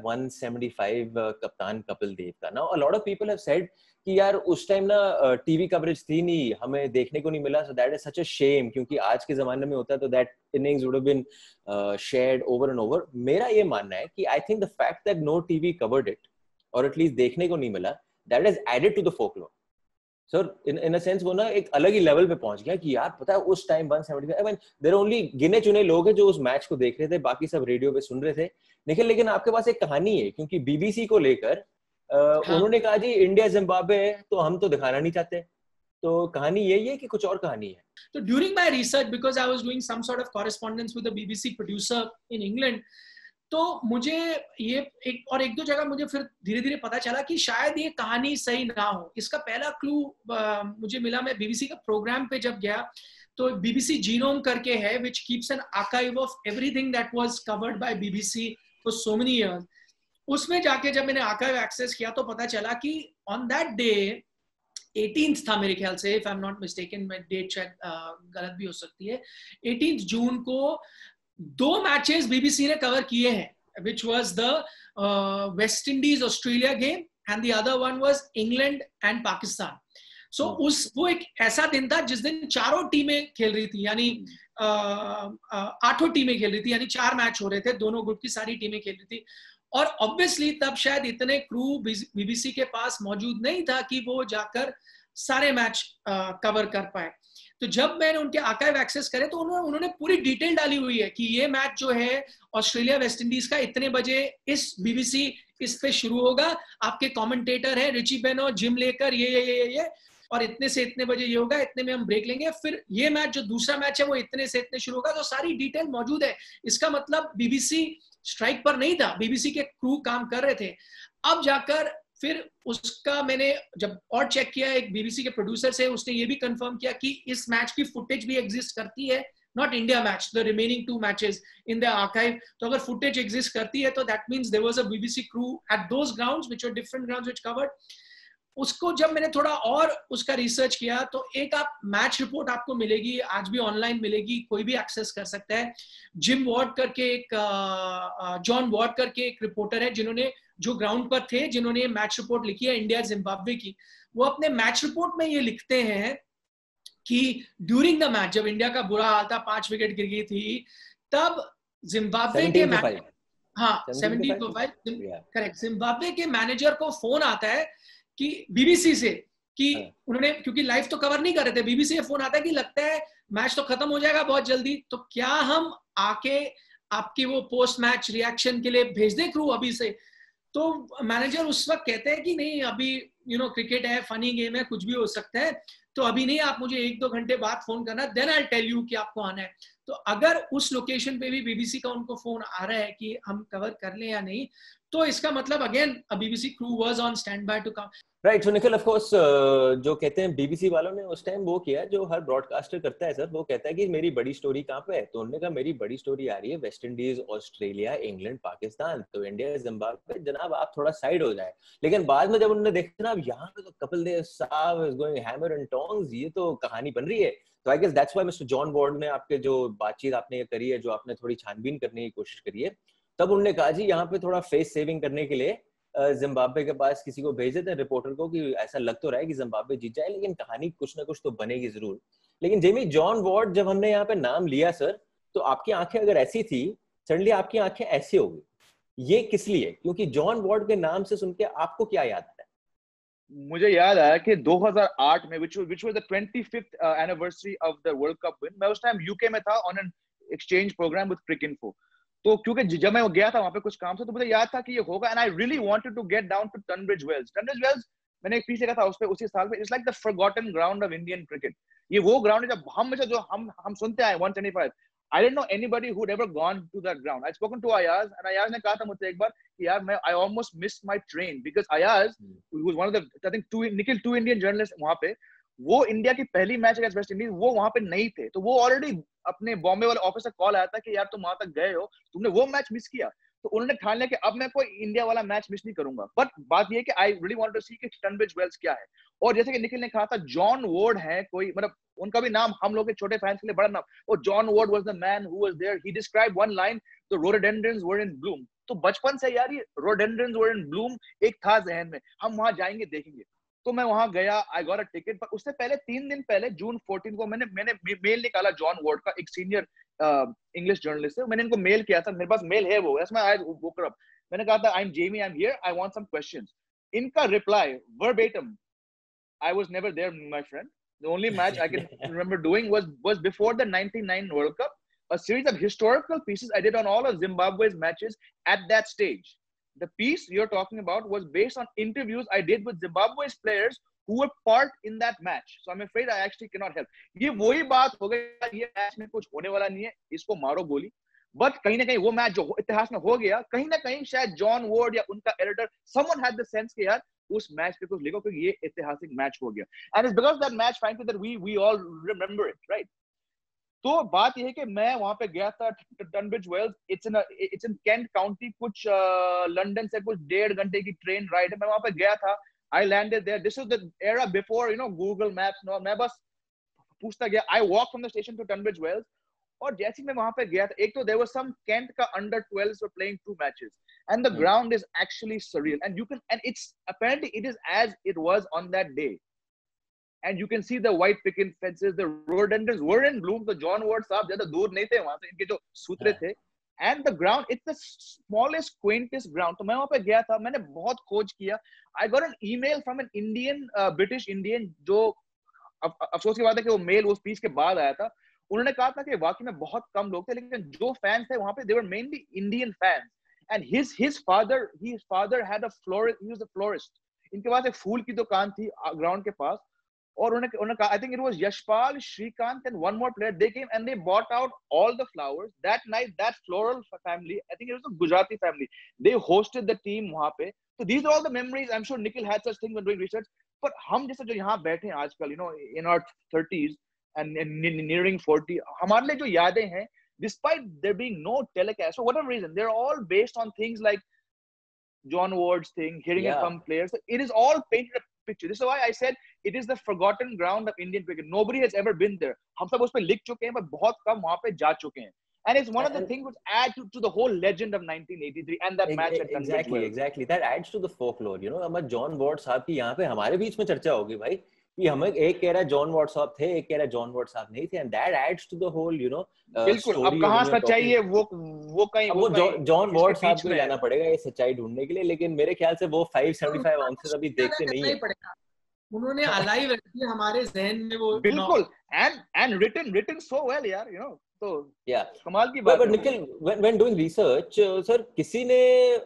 175 कप्तान कपिल देव का. Now a lot of people have said कि यार उस टाइम ना टीवी कवरेज थी नहीं, हमें देखने को नहीं मिला, so that is such a shame, क्योंकि आज के जमाने में होता है तो that innings would have been shared over and over. मेरा ये मानना है कि I think the fact that no TV covered it, और एटलीस्ट देखने को नहीं मिला, that is added to the folklore. Sir in a sense वो ना एक अलग ही लेवल पे पहुंच गया कि यार पता है उस time 175, I mean there only गिने चुने लोग हैं जो उस मैच को देख रहे थे, बाकी सब रेडियो पे सुन रहे थे. लेकिन आपके पास एक कहानी है, क्योंकि बीबीसी को लेकर उन्होंने कहा जी इंडिया जिम्बाब्वे है तो हम तो दिखाना नहीं चाहते. तो कहानी यही है कि कुछ और कहानी है?
तो during my research, because I was doing some sort of correspondence with the BBC producer in England, तो मुझे ये एक दो जगह मुझे फिर धीरे धीरे पता चला कि शायद ये कहानी सही ना हो. इसका पहला क्लू मुझे मिला, मैं बीबीसी का प्रोग्राम पे जब गया तो बीबीसी जीनोम करके है which keeps an archive of everything that was covered by BBC for so many years. उसमें जाके जब मैंने आर्काइव एक्सेस किया तो पता चला कि ऑन दैट डे 18th था मेरे ख्याल से, if I am not mistaken, मैं डेट शायद गलत भी हो सकती है, 18 जून को 2 मैचेस बीबीसी ने कवर किए हैं, which was the West Indies Australia game and the other one was England and Pakistan. So वो एक ऐसा दिन था जिस दिन चारों टीमें खेल रही थी, यानी 8 टीमें खेल रही थी, यानी 4 मैच हो रहे थे, दोनों ग्रुप की सारी टीमें खेल रही थी. और ऑब्वियसली तब शायद इतने क्रू बीबीसी के पास मौजूद नहीं था कि वो जाकर सारे मैच कवर कर पाए. तो जब मैंने उनके आर्काइव एक्सेस करे तो उन्होंने पूरी डिटेल डाली हुई है कि ये मैच जो है ऑस्ट्रेलिया वेस्ट इंडीज का इतने बजे इस बीबीसी इस पे शुरू होगा, आपके कमेंटेटर है रिची बेनो, जिम लेकर, ये और इतने से इतने बजे ये होगा, इतने में हम ब्रेक लेंगे, फिर ये मैच जो दूसरा मैच है वो इतने से इतने शुरू होगा. तो सारी डिटेल मौजूद है. इसका मतलब बीबीसी स्ट्राइक पर नहीं था, बीबीसी के क्रू काम कर रहे थे. अब जाकर फिर उसका मैंने जब और चेक किया एक बीबीसी के प्रोड्यूसर से, उसने ये भी कंफर्म किया कि इस मैच की फुटेज भी एग्जिस्ट करती है, not India match, the remaining 2 matches in the archive. तो अगर फुटेज एग्जिस्ट करती है तो that means there was a BBC crew at those grounds which were different grounds which covered. उसको जब मैंने थोड़ा और उसका रिसर्च किया तो एक आप मैच रिपोर्ट आपको मिलेगी, आज भी ऑनलाइन मिलेगी, कोई भी एक्सेस कर सकता है. जिम वॉर्ड करके एक जॉन वॉर्ड करके एक रिपोर्टर है जिन्होंने, जो ग्राउंड पर थे, जिन्होंने मैच रिपोर्ट लिखी है इंडिया जिम्बाब्वे की. वो अपने मैच रिपोर्ट में ये लिखते हैं कि ड्यूरिंग द मैच जब इंडिया का बुरा हाल था, 5 विकेट गिर गई थी, तब जिम्बाब्वे के 17-5 करेक्ट, जिम्बाब्वे के मैनेजर को फोन आता है कि बीबीसी से कि उन्होंने, क्योंकि लाइव तो कवर नहीं कर रहे थे, बीबीसी से फोन आता है कि लगता है मैच तो खत्म हो जाएगा बहुत जल्दी, तो क्या हम आके आपकी वो पोस्ट मैच रिएक्शन के लिए भेज दें क्रू अभी से? तो मैनेजर उस वक्त कहते हैं कि नहीं, अभी क्रिकेट है, फनी गेम है, कुछ भी हो सकता है, तो अभी नहीं, आप मुझे 1-2 घंटे बाद फोन करना, देन आई टेल यू कि आपको आना है। तो अगर उस लोकेशन पे भी बीबीसी का उनको फोन आ रहा है कि हम कवर कर लें या नहीं, तो इसका मतलब again BBC crew was on stand by to come.
Right. So Nikhil, of course जो कहते हैं बीबीसी वालों ने उस टाइम वो किया जो हर ब्रॉडकास्टर करता है सर, वो कहता है कि मेरी बड़ी स्टोरी कहाँ पे है, तो उन्होंने कहा मेरी बड़ी स्टोरी आ रही है West Indies, Australia, England, Pakistan, तो इंडिया, जिम्बाब्वे, जनाब आप थोड़ा साइड हो जाए। लेकिन बाद में जब उन्होंने देखा ना यहाँ पे तो कपिल देव साहब is going hammer and tongs, ये तो कहानी बन रही है, तो I guess that's why mister John Ward ने आपके जो बातचीत आपने ये करी है, जो आपने थोड़ी छानबीन करने की कोशिश करी है, तब उन्होंने कहा जी यहाँ पे थोड़ा फेस सेविंग करने के लिए जिम्बाब्वे के पास किसी को भेज देते हैं रिपोर्टर को, कि ऐसा लग तो रहा है कि जिम्बाब्वे जीत जाए, लेकिन कहानी कुछ ना कुछ तो बनेगी जरूर। लेकिन जेमी जॉन वार्ड जब हमने यहाँ पे नाम लिया सर, तो आपकी आंखें अगर ऐसी थी, सडनली आपकी आंखें ऐसी हो गई, ये किस लिए? क्योंकि जॉन वार्ड के नाम से सुन के आपको क्या याद आता है?
मुझे याद आया कि 2008 में which was the 25th anniversary of the World Cup win, मैं उस टाइम यूके में था on an exchange program with Cricinfo। तो क्योंकि जब मैं गया था वहां पे कुछ काम से, तो मुझे याद था कि ये होगा, and I really wanted to get down to Tunbridge Wells. Tunbridge Wells मैंने एक पीस लिखा था उस पे उसी साल में, it's like the forgotten ground of Indian cricket. ये वो ग्राउंड है जब हम सुनते आए 125, I didn't know anybody who had ever gone to that ground. I spoken to Ayaz, and Ayaz ने कहा था मुझसे एक बार कि यार मैं I almost missed my train, because Ayaz was one of the I think two Indian journalist वहां पे। वो इंडिया की पहली मैच अगेंस्ट वेस्ट इंडीज वो वहां पे नहीं थे, तो वो ऑलरेडी अपने बॉम्बे वाले ऑफिस से कॉल आया था कि यार तुम वहां तक गए हो, तुमने वो मैच मिस किया। तो उन्होंने ठान लिया कि अब मैं कोई इंडिया वाला मैच मिस नहीं करूंगा। बट बात ये है कि I really wanted to see कि टनब्रिज वेल्स क्या है। और जैसे कि निखिल ने कहा था, जॉन वॉर्ड है कोई, मतलब उनका भी नाम हम लोग के छोटे फैंस के लिए बड़ा नाम, और John Ward was the man who was there. He described one line, the rhododendrons were in bloom. तो बचपन से यार ये रोडोडेंड्रन्स वर इन ब्लूम एक था जहन में, हम वहां जाएंगे देखेंगे। तो मैं वहां गया, आई गॉट अ टिकट। पर उससे पहले 3 दिन पहले जून 14 को मैंने मेल निकाला जॉन वॉर्ड का, एक सीनियर इंग्लिश जर्नलिस्ट है, मैंने इनको मेल किया था, मेरे पास मेल है वो, मैंने कहा था I am Jamie, I am here, I want some questions. इनका reply verbatim, I was never there my friend, the only match I can remember doing was before the 99 World Cup, a series of historical pieces I did on all of Zimbabwe's matches at that stage. The piece you're talking about was based on interviews I did with Zimbabwe's players who were part in that match. So I'm afraid I actually cannot help. ये वही बात हो गई, ये match में कुछ होने वाला नहीं है, इसको मारो गोली। बट कहीं ना कहीं वो मैच जो इतिहास में हो गया, कहीं ना कहीं शायद जॉन वॉर्ड या उनका editor someone had the sense कि यार उस मैच पे कुछ लिखो क्योंकि ये ऐतिहासिक मैच हो गया। And it's because that match, frankly, that we all remember it, right? तो बात ये है कि मैं वहां पे गया था Tunbridge Wells, it's in Kent county, कुछ लंदन से कुछ 1.5 घंटे की ट्रेन राइड है। मैं वहां पे गया था, I landed there, this was the era before Google Maps. मैं बस पूछता गया, I walk from the station to Tunbridge Wells, और जैसे मैं वहां पे गया था, एक तो देयर वाज सम केंट का under 12s were playing 2 matches, and the ground is actually surreal, and it's apparently it is as it was on that day, and you can see the white picket fences, the rhododendrons were in bloom, तो John Ward साहब ज्यादा दूर नहीं थे वहां से, इनके जो सूत्रे थे, and the ground, it's the smallest quaintest ground। तो मैं वहां पे गया था, मैंने बहुत खोज किया, I got an email from an Indian British Indian, जो अफसोस की बात है कि वो मेल उस पीस के बाद आया था। उन्होंने कहा था कि वाकई में बहुत कम लोग थे, लेकिन जो फैंस थे वहां पे they were mainly Indian fans, and his father had a florist, he was a florist, इनके पास एक फूल की दुकान थी ग्राउंड के पास, और उन्होंने कहा, I think it was Yashpal, Shrikant and one more player, they came and they bought out all the flowers that night। That floral family, I think it was a Gujarati family, they hosted the team वहां पे। So these are all the memories, I'm sure Nikhil had such things when doing research, but हम जैसे जो यहाँ बैठे हैं आजकल, in our 30s and nearing 40, हमारे लिए जो यादें हैं, despite there being no telecast for whatever reason, they're all based on things like John Ward's thing, hearing it from players. So it is all painted a picture. This is why I said it is the forgotten ground of Indian cricket. Nobody has ever been there. हम सब उस पे लिख चुके हैं, पर बहुत कम वहाँ पे जा चुके हैं. And it's one of the things which add to the whole legend of 1983 and that match at
Exactly. That adds to the folklore. अब जॉन वॉर्ड साहब की यहाँ पे हमारे बीच में चर्चा होगी भाई, कि हमें एक कह रहा है जॉन वॉट साहब थे, एक कह रहा है जॉन वॉट साहब नहीं थे, and that adds to the whole
बिल्कुल। अब कहाँ सच्चाई है वो कहीं
अब वो जॉन वॉट साहब को
में
लाना पड़ेगा ये सच्चाई ढूंढने के लिए, लेकिन मेरे ख्याल से वो 575 आउंसेस अभी देखते नहीं है।
उन्होंने अलाइव रखी हमारे जहन में वो।
बिल्कुल, एंड रिटन सो वेल यार, तो
या
कमाल की बात है।
But Nikhil, when doing research sir, किसी ने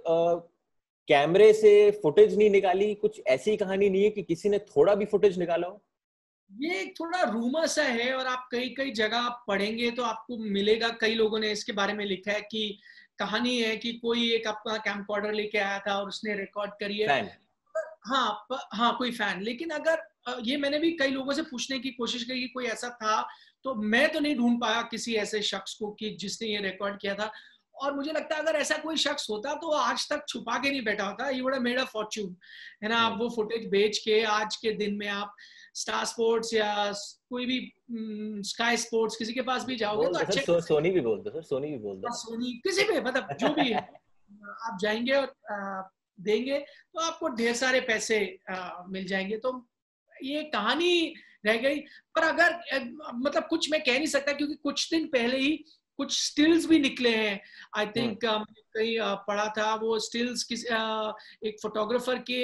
कैमरे से फुटेज नहीं निकाली? कुछ ऐसी कहानी नहीं है कि किसी ने थोड़ा भी फुटेज निकाला हो?
ये एक थोड़ा रूमर सा है, और आप कई जगह आप पढ़ेंगे तो आपको मिलेगा, कई लोगों ने इसके बारे में लिखा है कि कहानी है कि कोई एक अपना कैमकॉर्डर लेके आया था और उसने रिकॉर्ड करी है। हाँ, कोई फैन। लेकिन अगर ये मैंने भी कई लोगों से पूछने की कोशिश की कि कोई ऐसा था, तो मैं तो नहीं ढूंढ पाया किसी ऐसे शख्स को कि जिसने ये रिकॉर्ड किया था। और मुझे लगता है अगर ऐसा कोई शख्स होता तो आज तक छुपा के नहीं बैठा होता, he would have made a fortune, है ना। आप वो फुटेज बेच के आज के दिन में आप स्टार स्पोर्ट्स या कोई भी स्काई स्पोर्ट्स किसी के पास भी जाओगे तो अच्छे,
सोनी भी बोल दो सर, सोनी भी बोल दो,
सोनी किसी भी, मतलब जो भी है आप जाएंगे और देंगे तो आपको ढेर सारे पैसे मिल जाएंगे। तो ये कहानी रह गई। पर अगर मतलब कुछ मैं कह नहीं सकता, क्योंकि कुछ दिन पहले ही कुछ स्टिल्स भी निकले हैं। आई थिंक कहीं पढ़ा था वो स्टिल्स किस एक फोटोग्राफर के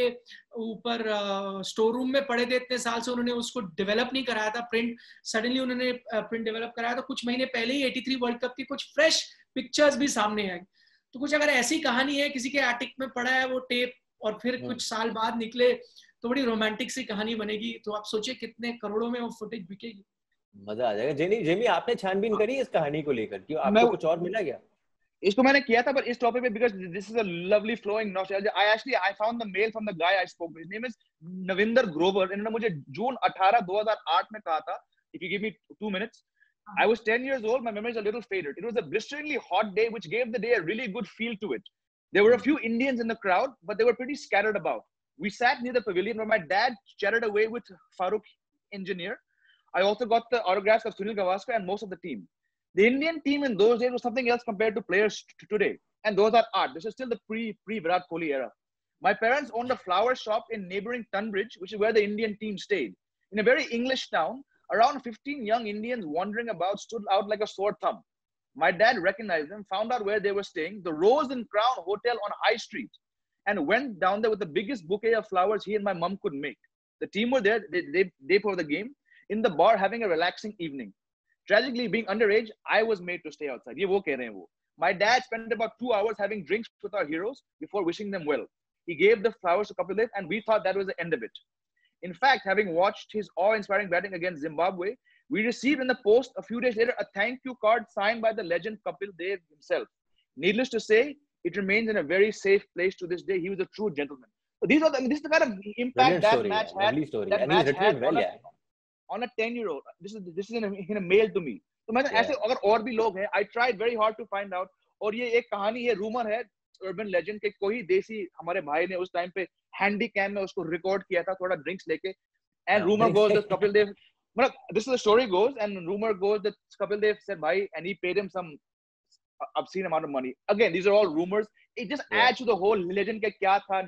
ऊपर स्टोर रूम में पड़े थे इतने साल से, उन्होंने उसको डेवलप नहीं कराया था प्रिंट, सडनली उन्होंने प्रिंट डेवलप कराया। तो कुछ महीने पहले ही 83 वर्ल्ड कप की कुछ फ्रेश पिक्चर्स भी सामने आई। तो कुछ अगर ऐसी कहानी है, किसी के एटिक में पड़ा है वो टेप और फिर कुछ साल बाद निकले, तो बड़ी रोमांटिक सी कहानी बनेगी। तो आप सोचिए कितने करोड़ों में वो फुटेज बिकेगी।
मजा आ जाएगा। जेमी आपने छानबीन करी इस कहानी को लेकर, क्यों आपको कुछ और मिला क्या?
इसको मैंने किया था, पर इस टॉपिक पे because this is a lovely flowing nostalgia, I found the mail from the guy I spoke, his name is Navinder Grover. इन्होंने मुझे जून 18 2008 में कहा था, if you give me 2 minutes. I was 10 years old. My memory is a little faded. It was a blisteringly hot day, which gave the day a really good feel to it. There were a few Indians in the crowd, but they were pretty scattered about. We sat near the pavilion where my dad chatted away with Farooq Engineer. I also got the autographs of Sunil Gavaskar and most of the team. The Indian team in those days was something else compared to players today. And those are art. This is still the pre-Virat Kohli era. My parents owned a flower shop in neighboring Tunbridge, which is where the Indian team stayed. In a very English town, around 15 young Indians wandering about stood out like a sore thumb. My dad recognized them, found out where they were staying, the Rose and Crown Hotel on High Street, and went down there with the biggest bouquet of flowers he and my mom could make. The team were there, day before the game, in the bar having a relaxing evening. Tragically, being underage, I was made to stay outside. Ye wo keh rahe hain wo. My dad spent about 2 hours having drinks with our heroes before wishing them well. He gave the flowers to Kapil Dev, and we thought that was the end of it. In fact, having watched his awe-inspiring batting against Zimbabwe, we received in the post a few days later a thank you card signed by the legend Kapil Dev himself. Needless to say, it remains in a very safe place to this day. He was a true gentleman. So this is the kind of impact that match had. That match had on a 10-year-old. This is in a mail to me. तो मैं ऐसे अगर और भी लोग हैं, I tried very hard to find out. और ये एक कहानी है, रूमर है, अर्बन लेजेंड के कोई देसी हमारे भाई ने उस टाइम पे हैंडी कैम में उसको रिकॉर्ड किया था थोड़ा ड्रिंक्स लेके, and rumour goes that Kapil Dev, मतलब this is the story goes, and rumour goes that Kapil Dev said भाई, and he paid him some obscene amount of money. Again, these are all rumors. It just adds to the whole legend के क्या था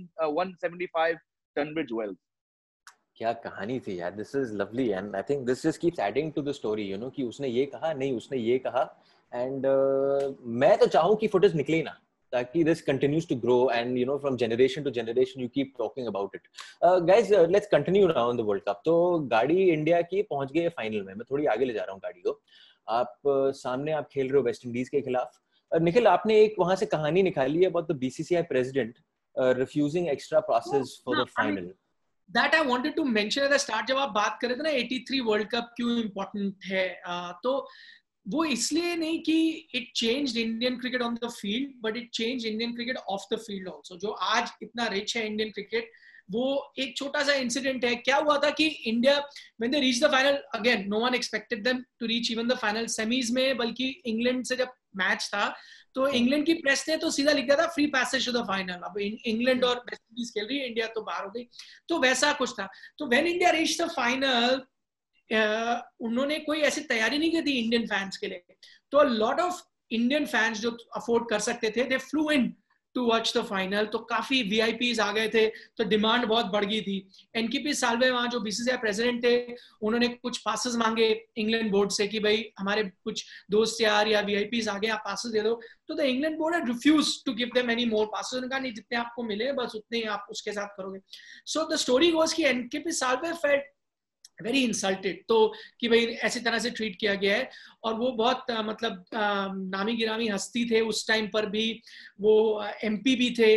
175 Tunbridge Wells.
क्या कहानी थी यार. This is lovely and I think this just keeps adding to the story, you know, कि उसने ये कहा, नहीं उसने ये कहा, and मैं तो चाहूँ कि footage निकले ही ना, ताकि this continues to grow and you know from generation to generation you keep talking about it. Guys, let's continue now on the World Cup. तो गाड़ी इंडिया की पहुंच गई है फाइनल में. मैं थोड़ी आगे ले जा रहा हूँ गाड़ी को. आप सामने आप खेल रहे हो वेस्ट इंडीज के खिलाफ. निखिल, आपने एक वहां से कहानी निकाली है about the BCCI president refusing extra passes for the final.
That I wanted to mention at the start. जब आप बात कर रहे थे ना 83 वर्ल्ड कप क्यों इम्पोर्टेंट है, तो वो इसलिए नहीं कि it changed Indian cricket on the field, but it changed Indian cricket off the field also. जो आज इतना रिच है इंडियन क्रिकेट, वो एक छोटा सा इंसिडेंट है. क्या हुआ था कि India when they reach the final, again no one expected them to reach even the final semis में, बल्कि इंग्लैंड से जब मैच था तो इंग्लैंड की प्रेस ने तो सीधा लिख दिया था free passage to the final. अब इंग्लैंड और वेस्ट इंडीज खेल रही है, इंडिया तो बाहर हो गई, तो वैसा कुछ था. तो when India reach the final, उन्होंने कोई ऐसी तैयारी नहीं की थी इंडियन फैंस के लिए. तो लॉट ऑफ इंडियन फैंस जो अफोर्ड कर सकते थे, they flew in to watch the final. तो काफी VIPs आ गए थे, तो डिमांड बहुत बढ़ गई थी. एनकेपी साल्वे वहाँ जो BCCI प्रेसिडेंट थे, उन्होंने कुछ पासेस मांगे इंग्लैंड बोर्ड से कि भाई हमारे कुछ दोस्त यार या VIPs आ गए, आप पासेस दे दो. तो the England board had refused to give them any more passes. उन्होंने कहा नहीं, जितने आपको मिले बस उतने ही आप उसके साथ करोगे. सो द स्टोरी गोज कि NKP Salve felt very insulted, तो कि भाई ऐसी तरह से ट्रीट किया गया है. और वो बहुत मतलब नामी गिरामी हस्ती थे उस टाइम पर भी, वो MP भी थे,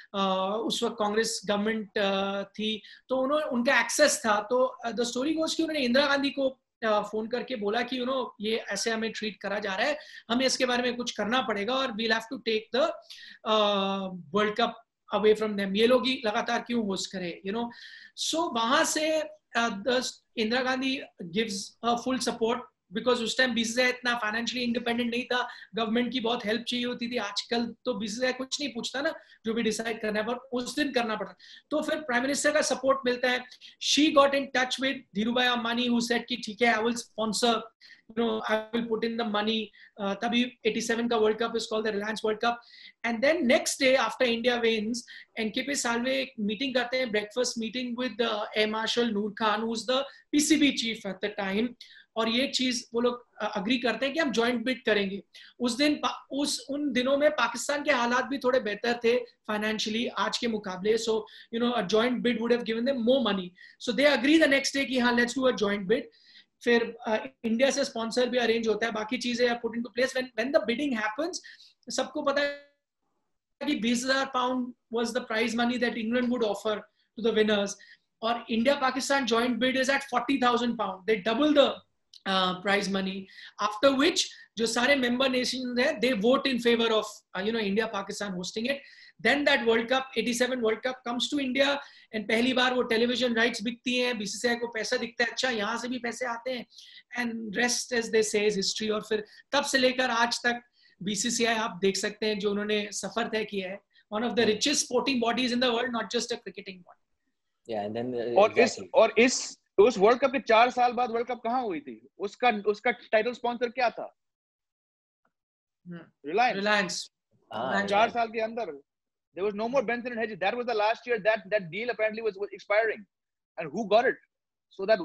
उस वक्त कांग्रेस गवर्नमेंट थी, तो उन्होंने उनका एक्सेस था. तो द स्टोरी गोज कि उन्होंने इंदिरा गांधी को फोन करके बोला कि ये ऐसे हमें ट्रीट करा जा रहा है, हमें इसके बारे में कुछ करना पड़ेगा और we'll have to take the world cup away from them. ये लोग ही लगातार क्यों होस्ट करें, सो वहां से Indira Gandhi gives full support, because उस टाइम BCCI इतना फाइनेंशियली इंडिपेंडेंट नहीं था, गवर्नमेंट की बहुत हेल्प चाहिए होती थी. आजकल तो BCCI कुछ नहीं पूछता ना, जो भी डिसाइड करना है, पर उस दिन करना पड़ता. तो फिर प्राइम मिनिस्टर का सपोर्ट मिलता है. She got in touch with Dhirubhai Ambani, who said कि ठीक है, I will sponsor, I will put in the money. तभी 87 का world cup is called the Reliance World Cup. And then next day after India wins, NKP Salve एक meeting करते हैं, breakfast meeting with Air Marshal Noor Khan, who's the PCB chief at the time. और ये चीज वो लोग agree करते हैं कि हम जॉइंट बिड करेंगे. उस दिन उन दिनों में पाकिस्तान के हालात भी थोड़े बेहतर थे फाइनेंशियली आज के मुकाबले. सो a joint bid would have given them more money. So they agree the next day कि हाँ, let's do a joint bid. फिर इंडिया से स्पॉन्सर भी अरेंज होता है, बाकी चीजें are put into place. When the bidding happens, सबको पता है कि 20,000 pound was the prize money that England would offer to the winners, और India Pakistan joint bid is at 40,000 pound. They double the prize money, after which जो सारे member nations हैं, they vote in favour of India Pakistan hosting it. Then that World Cup, 87 World Cup comes to India, and पहली बार वो television rights बिकती हैं, BCCI को पैसा दिखता है, अच्छा यहाँ से भी पैसे आते हैं, and rest as they say is history. और फिर तब से लेकर आज तक BCCI आप देख सकते हैं जो उन्होंने सफर तय किया है, one of the richest sporting bodies in the world, not just a cricketing body.
Yeah, and then
और उस वर्ल्ड कप के 4 साल बाद वर्ल्ड कप कहाँ हुई थी? उसका टाइटल स्पॉन्सर क्या था?
Reliance.
4 साल के अंदर there was no more Benson and Hedges. That was the last year that deal apparently was expiring, and who got it? So that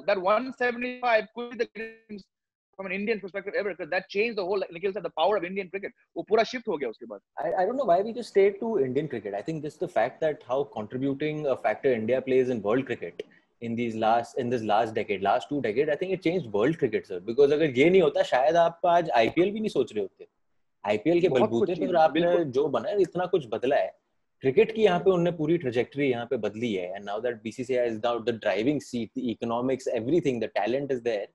175 could be the greatest from an Indian perspective ever, because that changed the whole, like Nikhil said, the power of Indian cricket. वो पूरा shift हो गया उसके बाद.
I don't know why we just stayed to Indian cricket. I think just the fact that how contributing a factor India plays in world cricket in this last decade, last 2 decades, I think it changed world cricket, sir. Because अगर ये नहीं होता, शायद आप आज IPL भी नहीं सोच रहे होते. IPL के बलबूते पर आपने जो बना है, इतना कुछ बदला है. क्रिकेट की यहाँ पे उन्होंने पूरी ट्रेजेक्टरी यहाँ पे बदली है. And now that BCCI is now the driving seat, the economics, everything, the talent is there.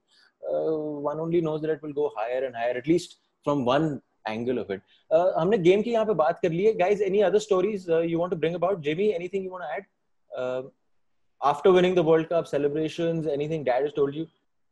One only knows that it will go higher and higher, at least from one angle of it. हमने game की यहाँ पे बात कर ली है. Guys, any other stories you want to bring about? Jamie, anything you want to add? After winning the World Cup, celebrations, anything Dad has told you?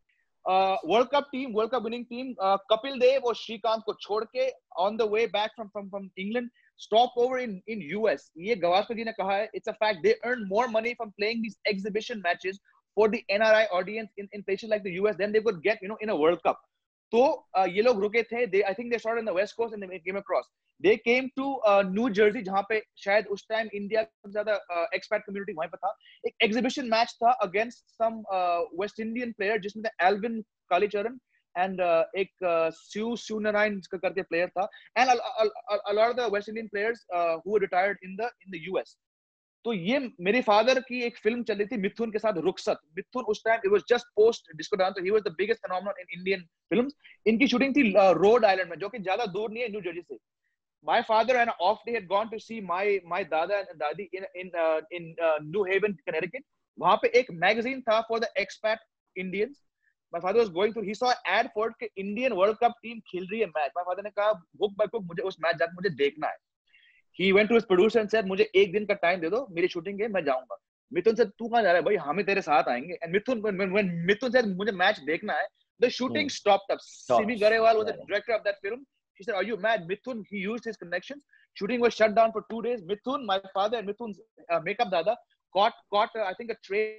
World Cup winning team, Kapil Dev और श्रीकांत को छोड़ के on the way back from England, stop over in US. ये गवास्कर जी ने कहा है, it's a fact. They earn more money from playing these exhibition matches for the NRI audience in places like the US than they would get, in a World Cup. तो ये लोग रुके थे. I think they started on the West Coast and they came across. They came to New Jersey, जहाँ पे शायद उस time India का ज्यादा expat community वहीं पे था. एक exhibition match था against some West Indian player, जिसमें था Alvin Kalicharan and एक Sue Narayan करके player था, and a lot of the West Indian players who were retired in the US. तो ये मेरे फादर की एक फिल्म चल रही थी मिथुन के साथ, रुखसत. मिथुन उस time it was just post Disco Dance, so he was the biggest phenomenon in Indian films. इनकी शूटिंग थी रोड आइलैंड में, जो कि ज्यादा दूर नहीं है न्यू जर्सी से. My father on an off day had gone to see my dada and dadi in New Haven, Connecticut. वहाँ पे एक magazine था for the expat Indians. My father was going through, he saw an ad for it कि Indian World Cup team खेल रही है match. My father ने कहा book by book मुझे उस मैच जाकर मुझे देखना है. He went to his producer and said मुझे एक दिन का टाइम दे दो, मेरी शूटिंग है, मैं जाऊंगा. मिथुन said तू कहाँ जा रहा है भाई, हम ही तेरे साथ आएंगे. And Mithun, when Mithun said मुझे मैच देखना है, the shooting stopped up. Simi Garewal was the director of that film. She said, are you mad? Mithun, he used his connections. Shooting was shut down for 2 days. Mithun, my father and Mithun's makeup dada caught I think a train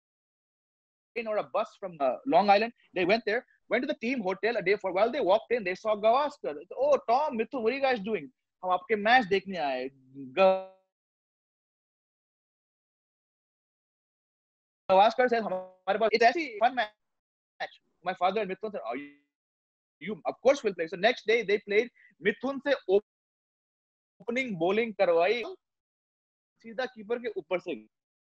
or a bus from Long Island. They went to the team hotel a day for. While they walked in, they saw Gavaskar. Oh, Tom, Mithun, what are you guys doing? हम आपके match देखने आए, गवास्कर से हमारे पास it's ऐसी fun match, my father and Mithun sir, you of course will play. So next day they played, Mithun से opening bowling करवाई, सीधा कीपर के ऊपर से।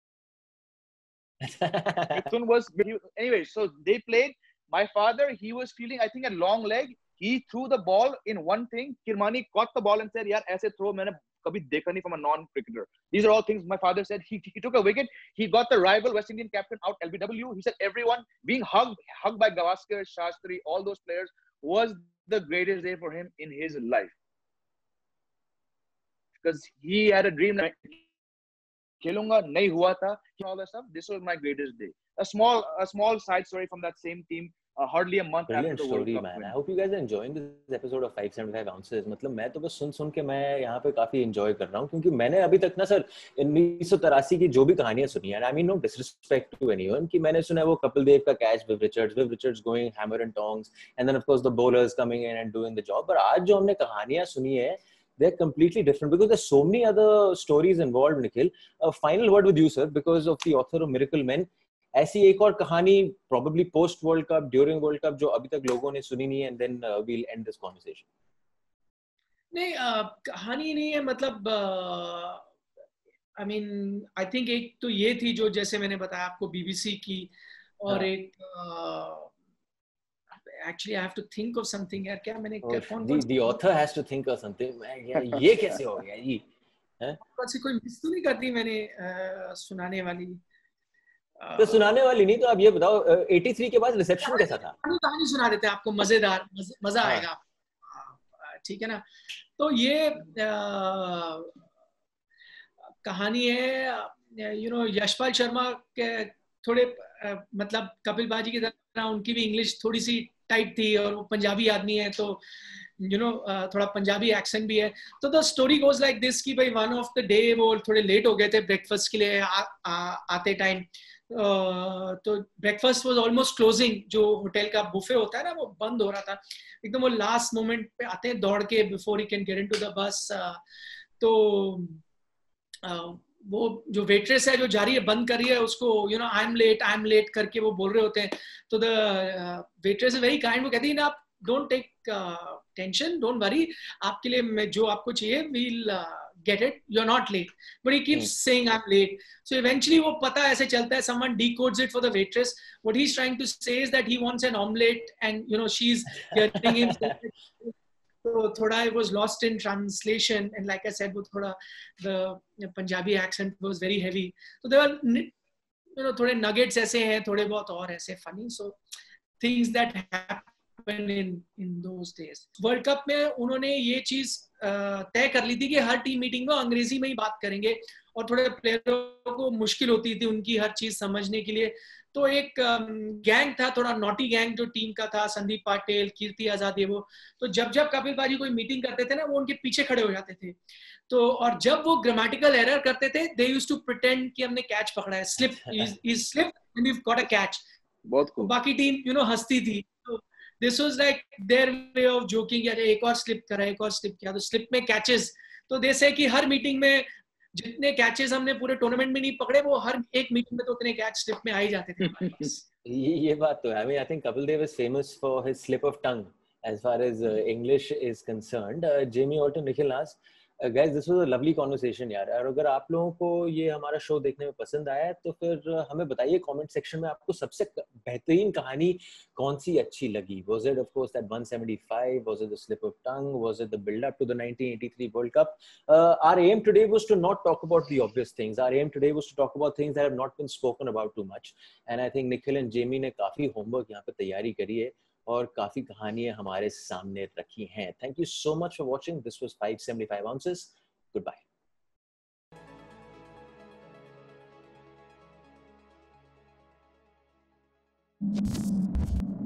Mithun was anyway, so they played. My father, he was feeling I think a long leg, he threw the ball in one thing, Kirmani caught the ball and said yaar aise throw maine kabhi dekha nahi from a non cricketer. These are all things my father said. He took a wicket, he got the rival West Indian captain out, LBW. He said everyone being hugged by Gavaskar, Shastri, all those players was the greatest day for him in his life, because he had a dream like खेलूंगा, नहीं हुआ था, all that stuff. This was my greatest day. A small side story from that same team, hardly a month
Brilliant
after the
story,
World Cup
man.
win.
I hope you guys are enjoying this episode of 575 ounces. मतलब मैं तो बस सुन के मैं यहाँ पे काफी enjoy कर रहा हूँ, क्योंकि मैंने अभी तक ना सर 1983 की जो भी कहानियां सुनी है, I mean no disrespect to anyone, कि मैंने सुना है वो कपिल देव का catch, Viv Richards going hammer and tongs, and then of course the bowlers coming in and doing the job. पर आज जो हमने कहानियां सुनी है, they're completely different because there's so many other stories involved. Nikhil, a final word with you, sir, because of the author of Miracle Men. ऐसी एक और कहानी probably post World Cup, during World Cup, जो अभी तक लोगों ने सुनी नहीं है, and then we'll end this conversation.
नहीं, कहानी नहीं है, मतलब I mean I think एक तो ये थी जो जैसे मैंने बताया आपको BBC की, और एक actually I have to think of something यार, क्या मैंने
the author has to think of something. ये कैसे हो गया जी?
ऐसी कोई मिस तो नहीं करती मैंने सुनाने वाली?
तो सुनाने वाली नहीं, तो आप ये बताओ 83 के बाद रिसेप्शन कैसा था?
कहानी सुना देते हैं आपको, मजेदार, मजा आएगा, ठीक है ना? तो ये कहानी है, यशपाल शर्मा के थोड़े मतलब कपिल बाजी की तरह उनकी भी इंग्लिश थोड़ी सी टाइट थी, और वो पंजाबी आदमी है, तो थोड़ा पंजाबी एक्सेंट भी है। तो the story goes like this कि भाई वन ऑफ द डे वो थोड़े लेट हो गए थे ब्रेकफास्ट के लिए आते टाइम। तो ब्रेकफास्ट वाज ऑलमोस्ट क्लोजिंग, जो होटल का बुफे होता है ना, वो बंद हो रहा था एकदम। वो लास्ट मोमेंट पे आते हैं दौड़ के before he can get into the bus. तो वो जो वेट्रेस है जो जा रही है, बंद कर रही है उसको, आई एम लेट करके वो बोल रहे होते हैं। तो the waitress is very kind, वो कहती है ना, आप don't take tension, don't worry, आपके लिए मैं जो आपको चाहिए we'll get it, you're not late, but he keeps saying I'm late. So eventually वो पता ऐसे चलता है, someone decodes it for the waitress. What he's trying to say is that he wants an omelette, and she's hearing him say that. So thoda it was lost in translation, and like I said, वो थोड़ा the Punjabi accent was very heavy. So there were थोड़े nuggets ऐसे हैं, थोड़े बहुत और ऐसे funny. So things that happen in those days. World Cup में उन्होंने ये चीज तय कर ली थी कि हर टीम मीटिंग में अंग्रेजी में ही बात करेंगे, और थोड़े प्लेयरों को मुश्किल होती थी उनकी हर चीज समझने के लिए। तो एक गैंग था, थोड़ा नॉटी गैंग जो टीम का था, संदीप पाटिल, कीर्ति आजाद, वो। तो जब कपिल बाजी कोई मीटिंग करते थे ना, वो उनके पीछे खड़े हो जाते थे। तो और जब वो ग्रामेटिकल एरर करते थे, दे यूज्ड टू प्रिटेंड कि हमने कैच पकड़ा है, slip is slip and you got a catch. बहुत cool. बाकी टीम हंसती थी। तो this was like their way of joking, यार एक और स्लिप करा, एक और स्लिप किया। तो स्लिप में कैचेस, तो दे से कि हर मीटिंग में जितने कैचेस हमने पूरे टूर्नामेंट में नहीं पकड़े, वो हर एक मीटिंग में तो उतने कैच स्लिप में आ ही जाते थे।
ये बात तो है। I mean, I think Kapil Dev is famous for his slip of tongue as far as English is concerned. Jamie Alton, Nikhil Nas, guys, this was a lovely conversation यार। और अगर आप लोगों को ये हमारा शो देखने में पसंद आया है, तो फिर हमें बताइए कमेंट सेक्शन में आपको सबसे बेहतरीन कहानी कौन सी अच्छी लगी। Was it of course that 175? Was it the slip of tongue? Was it the build up to the 1983 World Cup? Our aim today was to not talk about the obvious things. Our aim today was to talk about things that have not been spoken about too much. And I think Nikhil and Jamie ने काफी homework यहाँ पे तैयारी करी है, और काफी कहानियां हमारे सामने रखी हैं। Thank you so much for watching. This was 575 ounces. Goodbye.